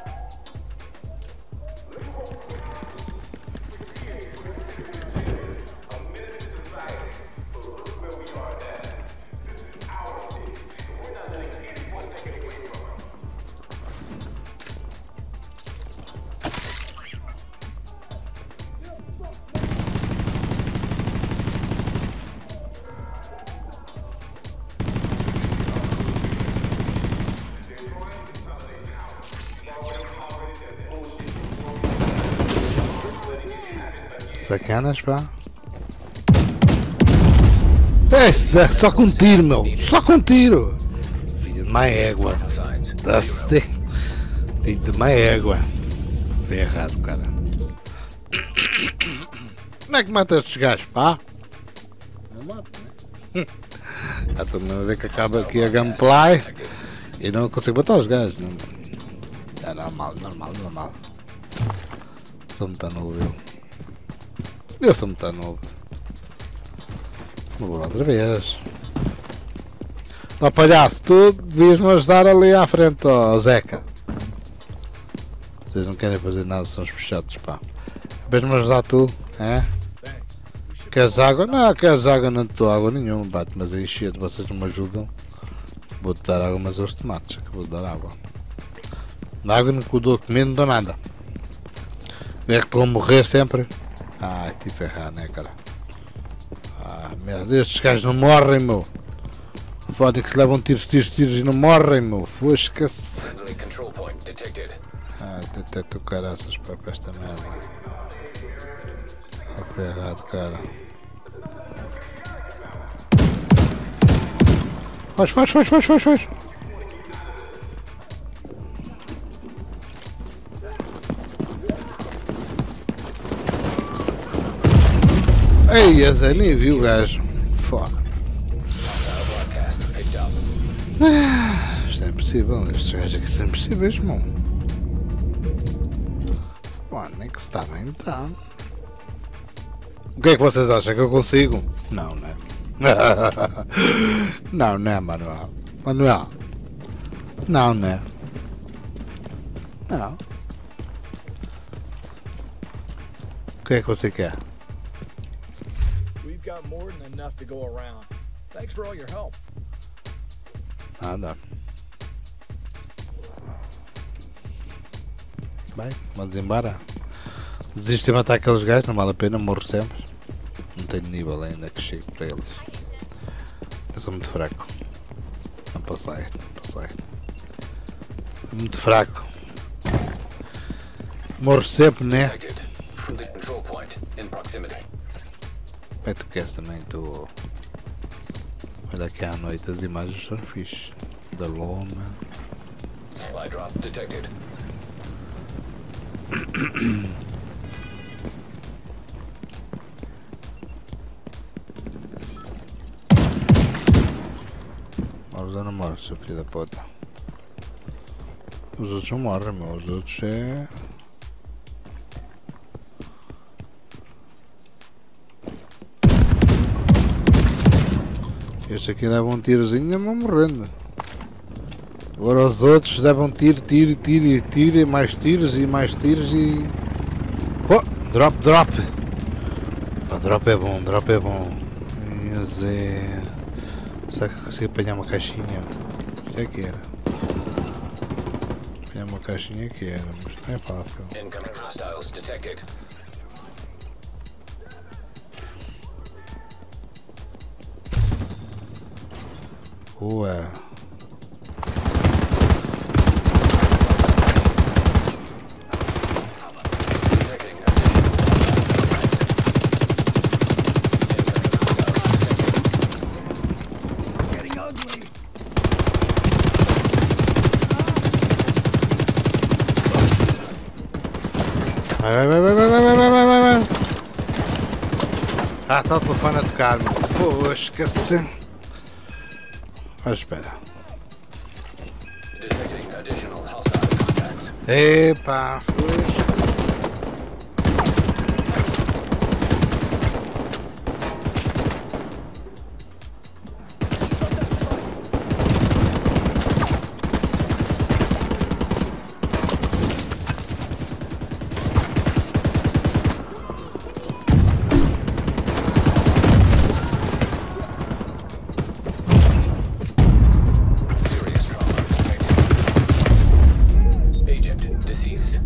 Sacanas, pá. É só com tiro, meu. Só com tiro. Filho de uma égua. Signs. Filho de uma égua. Ferrado, cara. Como é que mata estes gajos, pá? Não mata, né? Já estou a ver que acaba aqui a gameplay e não consigo matar os gajos. Não. É normal. Sou muito novo, eu sou muito novo. Vou lá outra vez. Ó palhaço, tu devias-me ajudar ali à frente, ó Zeca. Vocês não querem fazer nada, são os fechados, pá. Devias-me ajudar tu, é? Queres água? Não, queres água, não te dou água nenhuma, bate, mas aí encher, vocês não me ajudam. Vou-te dar água, mas aos tomates, que vou dar água. Da água não te dou comer, não dou nada. É que vou morrer sempre. Ai, te ferrar, né, cara? Ah, merda, estes gajos não morrem, meu. Foda que se levam tiros e não morrem, meu. Fosca-se. Friendly control point detected. Ah, detecto caraças para esta merda. Ah, ferrado, cara. Faz. Ei, Zé, nem viu o gajo. Foda. Broadcast picked up. Isto é impossível, estes gajos aqui são impossíveis, mano. Mano, é que se está bem, tá. O que é que vocês acham que eu consigo? Não, né? Não, né, Manuel? Manuel? Não, né? Não. O que é que você quer? We've got more than enough to go around. Thanks for all your help. Nada. Bem, vamos embora. Desisto de matar aqueles gajos, não vale a pena, morro sempre. Não tenho nível ainda que chegue para eles. Eu sou muito fraco. Não passei. É muito fraco. Morro sempre, né? Detected from the control point in proximity. É tu queres também, tu. Olha aqui à noite as imagens são fixe. Da loma. Supply drop detected. Moros ou não moros, seu filho da puta? Os outros não morrem, meu. Os outros é. Este aqui dava um tirozinho e vão morrendo. Agora os outros davam tiro, e mais tiros e mais tiros e. Oh! Drop! Pá, drop é bom. Mas é. Será que eu consigo apanhar uma caixinha? Já que era. Apanhar uma caixinha que era, mas não é fácil. Incoming hostiles detected. Boa! Detecting Vai. Ah, está o telefone a tocar-me. Fosca-se. Espera. detecting additional hostile contacts. Epa, Serious trauma detected. Agent deceased.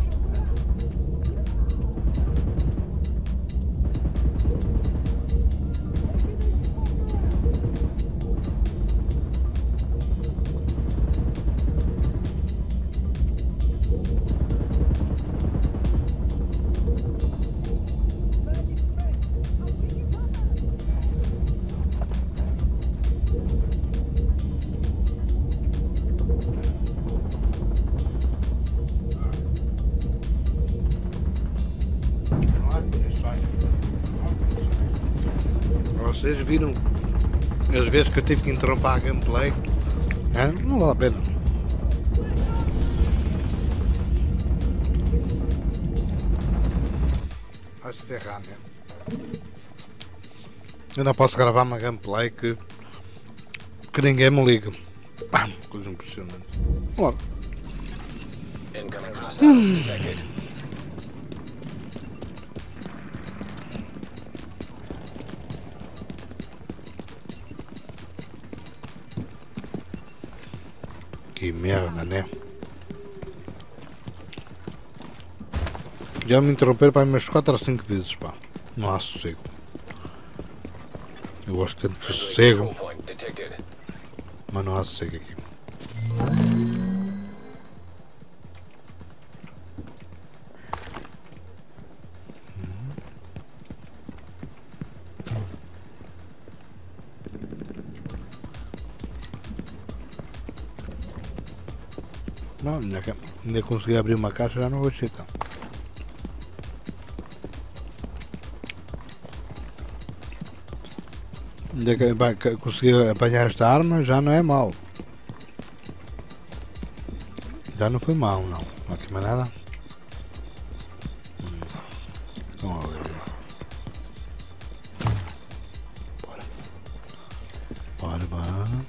Vocês viram as vezes que eu tive que interromper a gameplay? Não vale a pena. Acho que é errado, né? Eu não posso gravar uma gameplay que ninguém me liga. Coisa impressionante. Bora. Incoming hostiles detected. Que merda, né? Já me interromperam para umas 4 ou 5 vezes, pá. Não há sossego. Eu gosto tanto de sossego, Control point detected. mas não há sossego aqui. Não, ainda consegui abrir uma caixa, já não vou aceitar. Ainda que consegui apanhar esta arma, já não é mau. Já não foi mau, não. Não há aqui mais nada. Então, olha. Bora.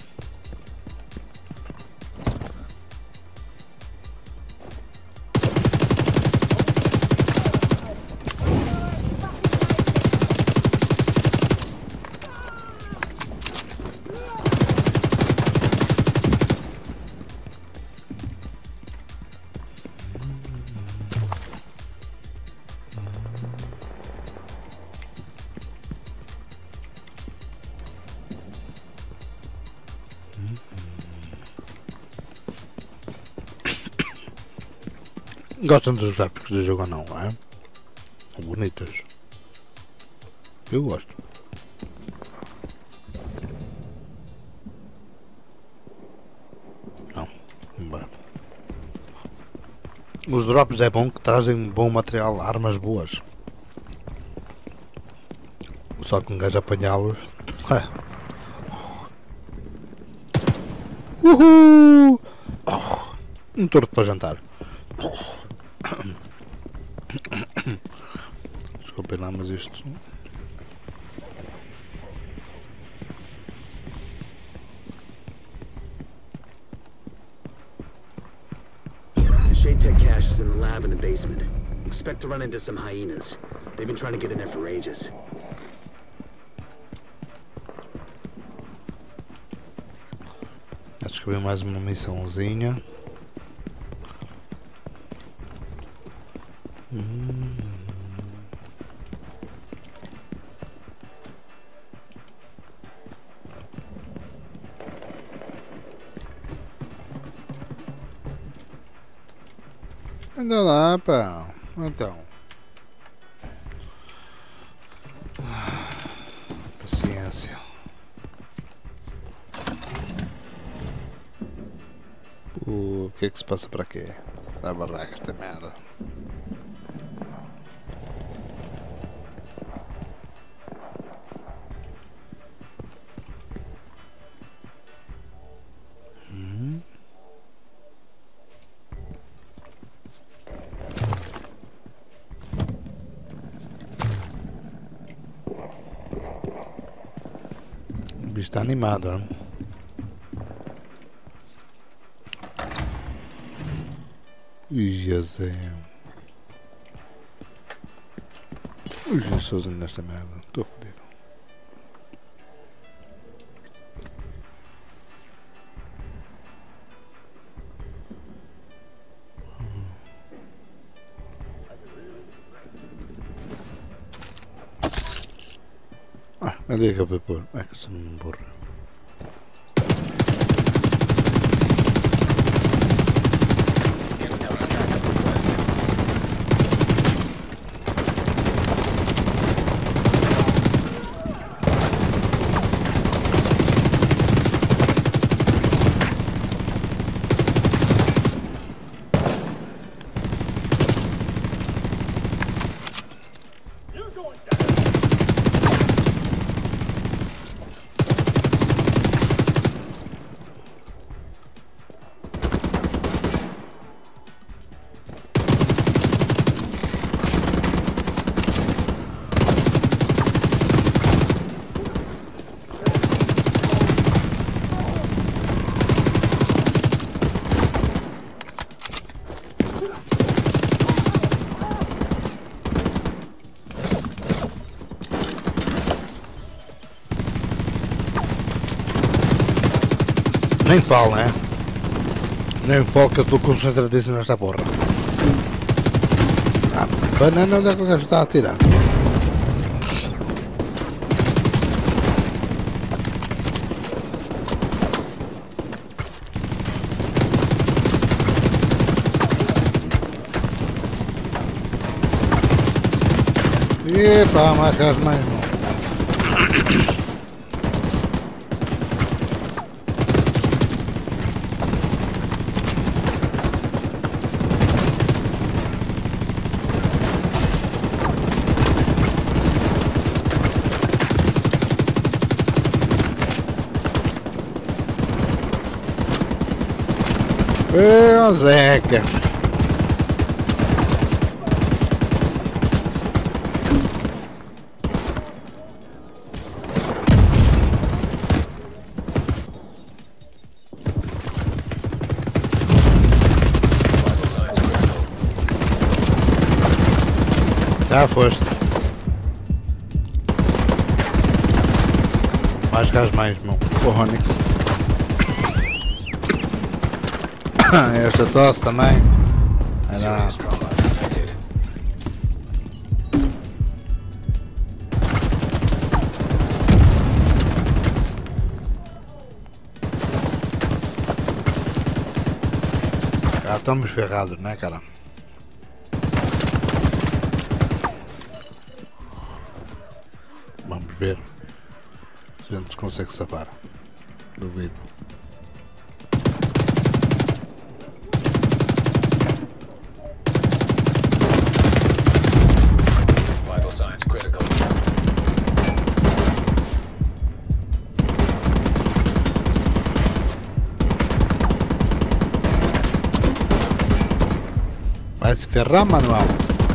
Gostam dos gráficos do jogo ou não, é? Bonitas. Eu gosto. Não, embora. Os drops é bom que trazem bom material, armas boas. Só que um gajo apanhá-los. Uhul! Um torto para jantar. Desculpem lá, mas isto. The Shade Tech cache is in the lab in the basement. Expect to run into some hyenas. They've been trying to get in there for ages. Descobri mais uma missãozinha. Anda lá, pá. Então. Paciência. O que é que se passa para quê? Dá barraca esta merda. O bicho está animado, hein? Ui, Zé. Ui, eu sozinho nesta merda. Estou fodido. Ali é que eu vou pôr. É que sou um burro. Nem falo, né? Nem falo que eu estou concentradíssimo nesta porra. Ah, banana, onde é que o gajo está a atirar? Epa, mais gás mais não. Ô, Zeca. Já foste. Mais gás mais, meu. Porra, Onix. Esta tosse também. Era. Serious trauma detected. Já estamos ferrados, né, cara? ver se a gente consegue safar. Duvido. Vital signs critical. Vai se ferrar, Manuel.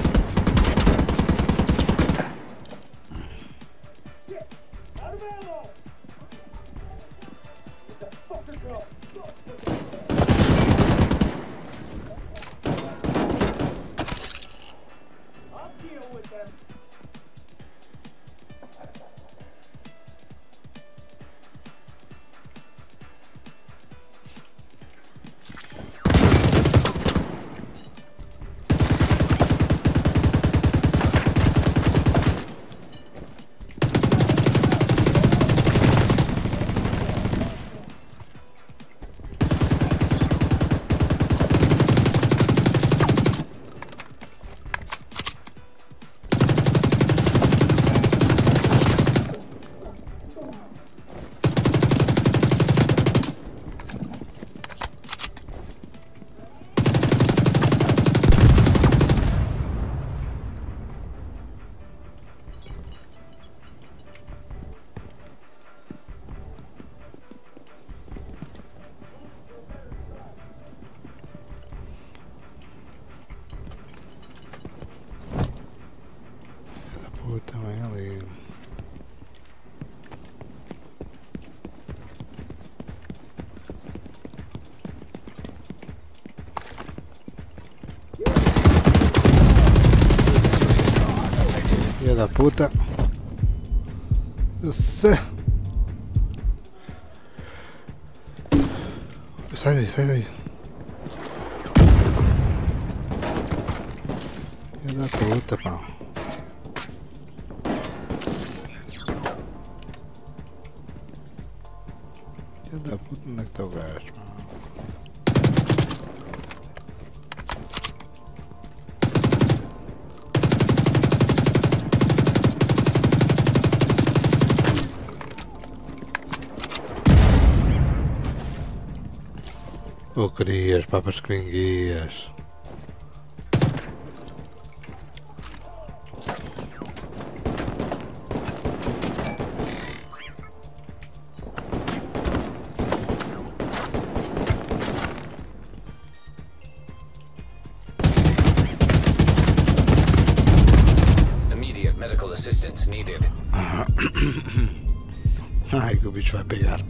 Também ali. Filha da puta. Sai daí, sai daí. Filha da puta, pá. Filha da puta, onde é que tá o gajo, mano? Oh, querias, papas queringuias. Immediate medical assistance needed. Ai, que o bicho vai pegar.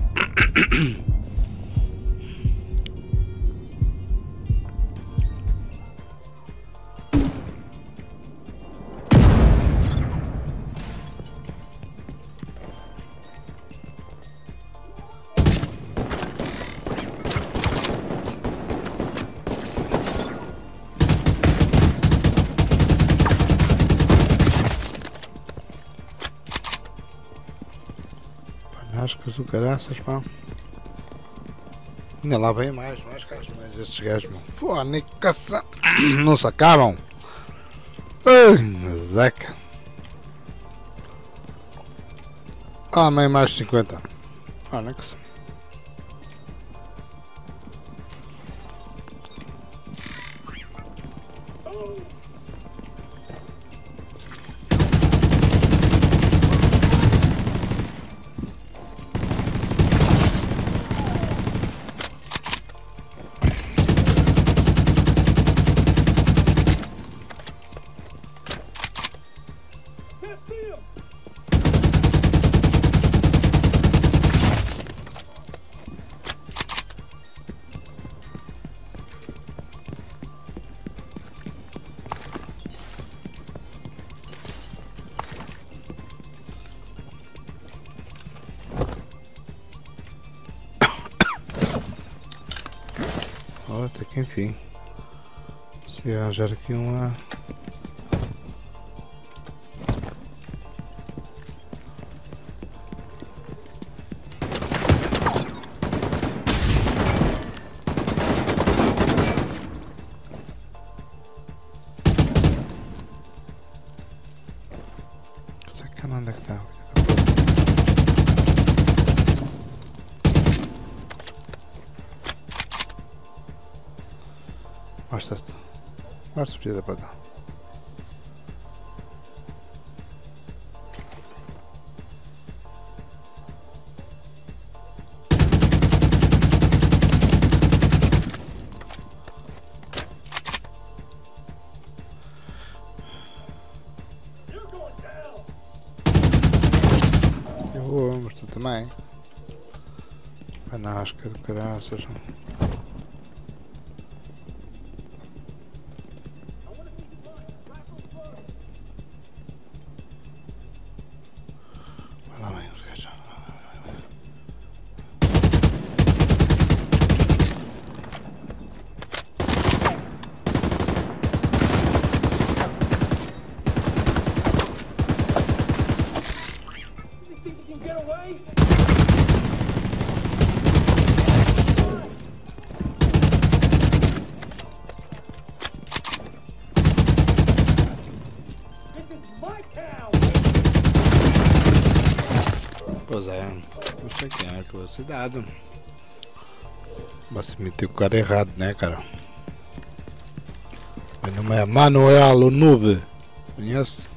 Panascas do caraças, pá. Ainda lá vem mais gajos, mais estes gajos, mano. Fónica, não se acabam. Ai, Zeca. Ah, meio mais 50. Fónica. Oh, até que enfim. Se arranjar aqui uma. Essa cana onde é que está? Basta-te. Basta, filha da puta. Eu vou, mas tu também. Vai na rasca do caraças. Vai lá bem, os gajos. Pois é, isso aqui é a cidade. Mas se meteu o cara errado, né, cara? Meu nome é Manuel Nuve. Conhece?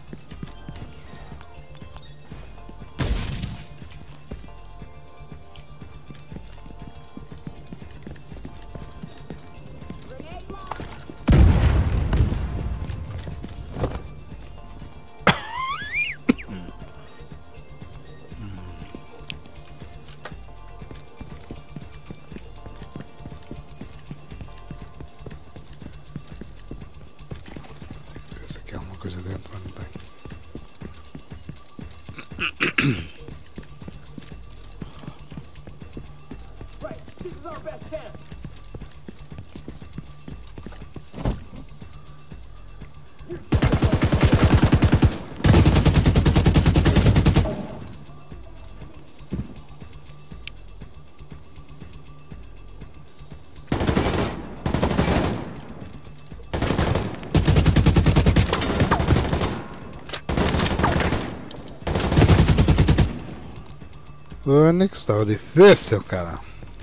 Esse aqui é uma coisa dentro, mas não tem. Onix estava difícil, cara.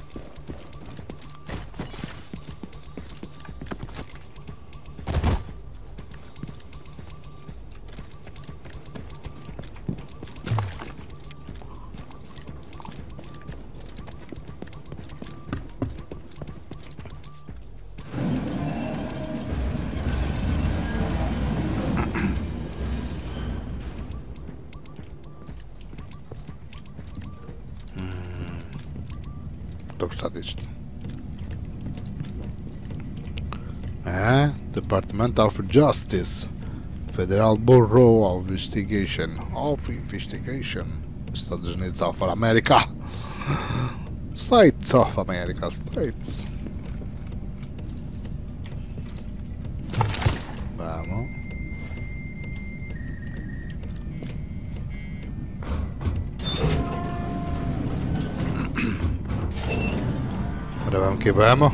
Estou a gostar disto. É, Department of Justice, Federal Bureau of Investigation, Estados Unidos of America, States of America, States. Vamos. Ahora vamos que vamos.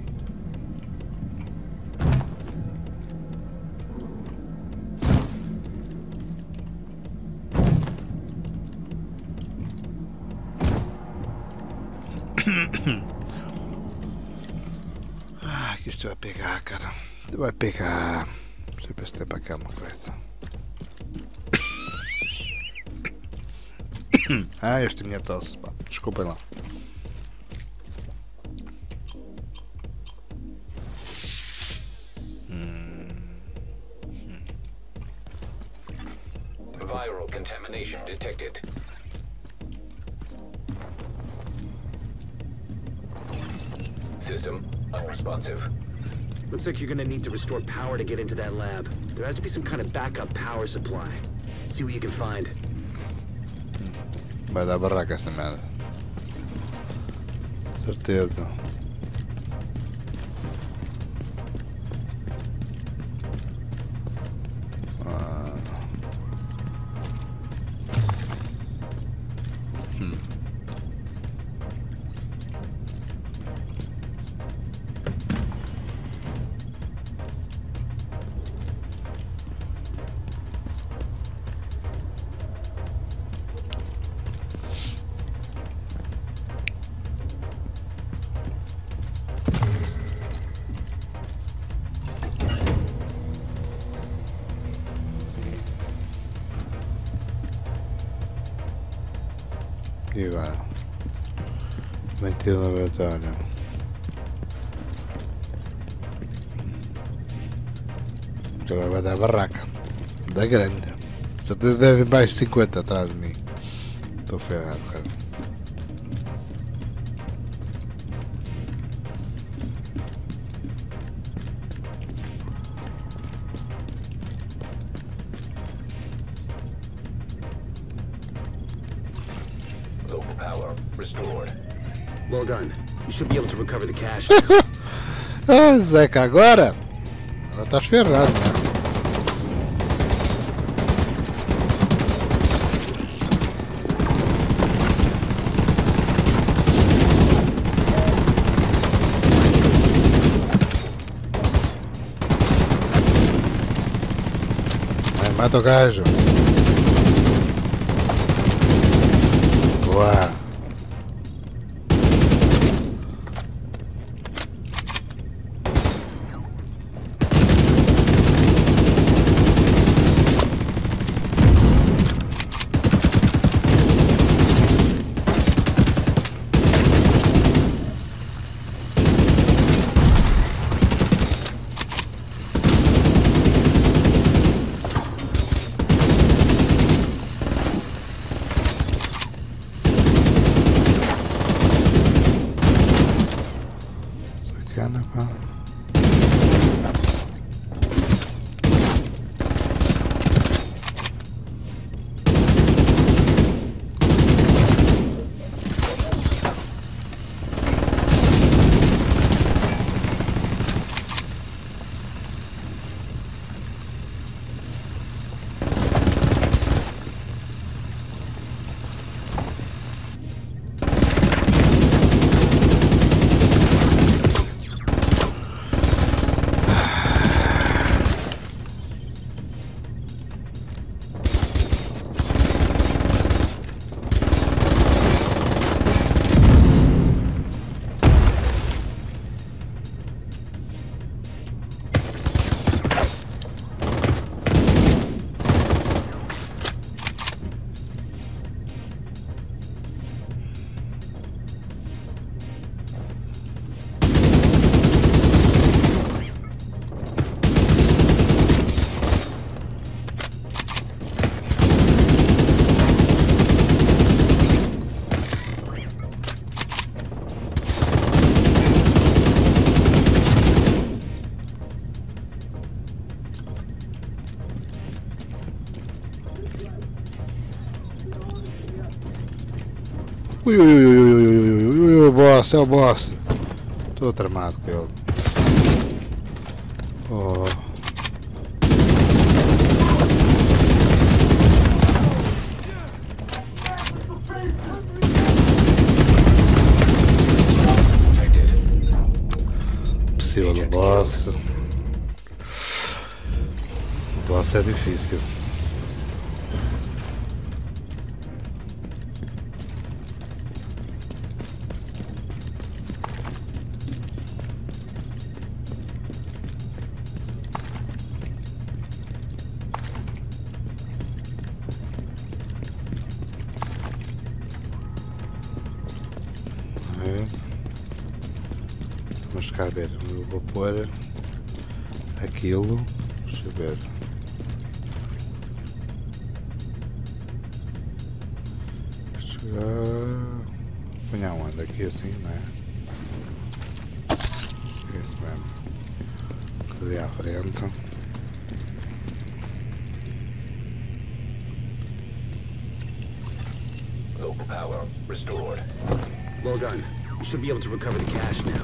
Ah, que isto vai pegar, cara. Vai pegar. Deixa eu ver se tem para cá uma coisa. Ah, esta é minha tosse. Desculpem lá. Viral contamination detected. System unresponsive. Looks like you're gonna need to restore power to get into that lab. There has to be some kind of backup power supply. See what you can find. Vai dar barraca esta merda. Certeza. E agora? Manter o laboratório. Agora vai dar barraca. Da grande. Você deve ir mais 50 atrás de mim. Estou ferrado, cara. Local power restored. Well done. You should be able to recover the cash. Ah, Zeca, agora? Agora estás ferrado, né? Vai, mata o gajo. Boa. Sacana, pá. Ui, ui, ui, ui, ui, ui, ui, ui, o boss, é o boss. Estou tramado com ele. Oh. Possível do boss. O boss é difícil. Vamos cá ver, eu vou pôr aquilo, deixa eu ver. Chegar, ponha onde? Aqui assim, não é? É isso mesmo. Ali à frente. Local power restored. Well done. You should be able to recover the cash now.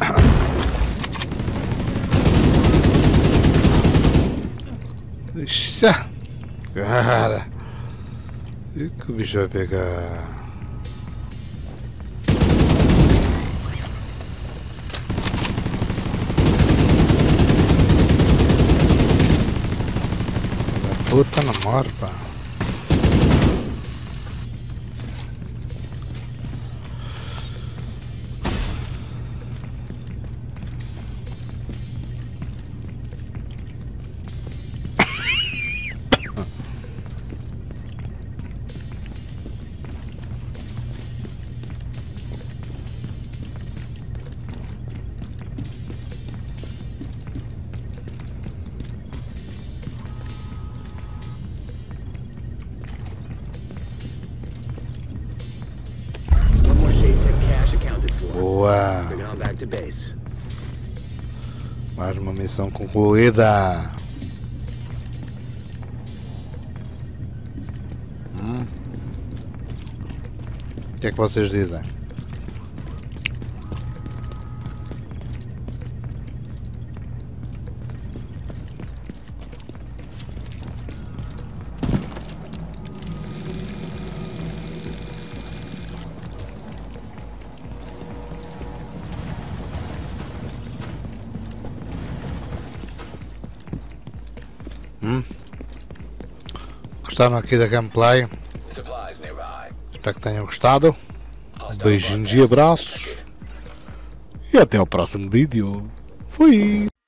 Ixi, cara, e que o bicho vai pegar? Puta na morpa. Boa! Bring it on back to base. Mais uma missão concluída. O que é que vocês dizem? Gostaram aqui da gameplay? Supplies nearby. Espero que tenham gostado. Beijinhos e abraços. E até ao próximo vídeo. Fui!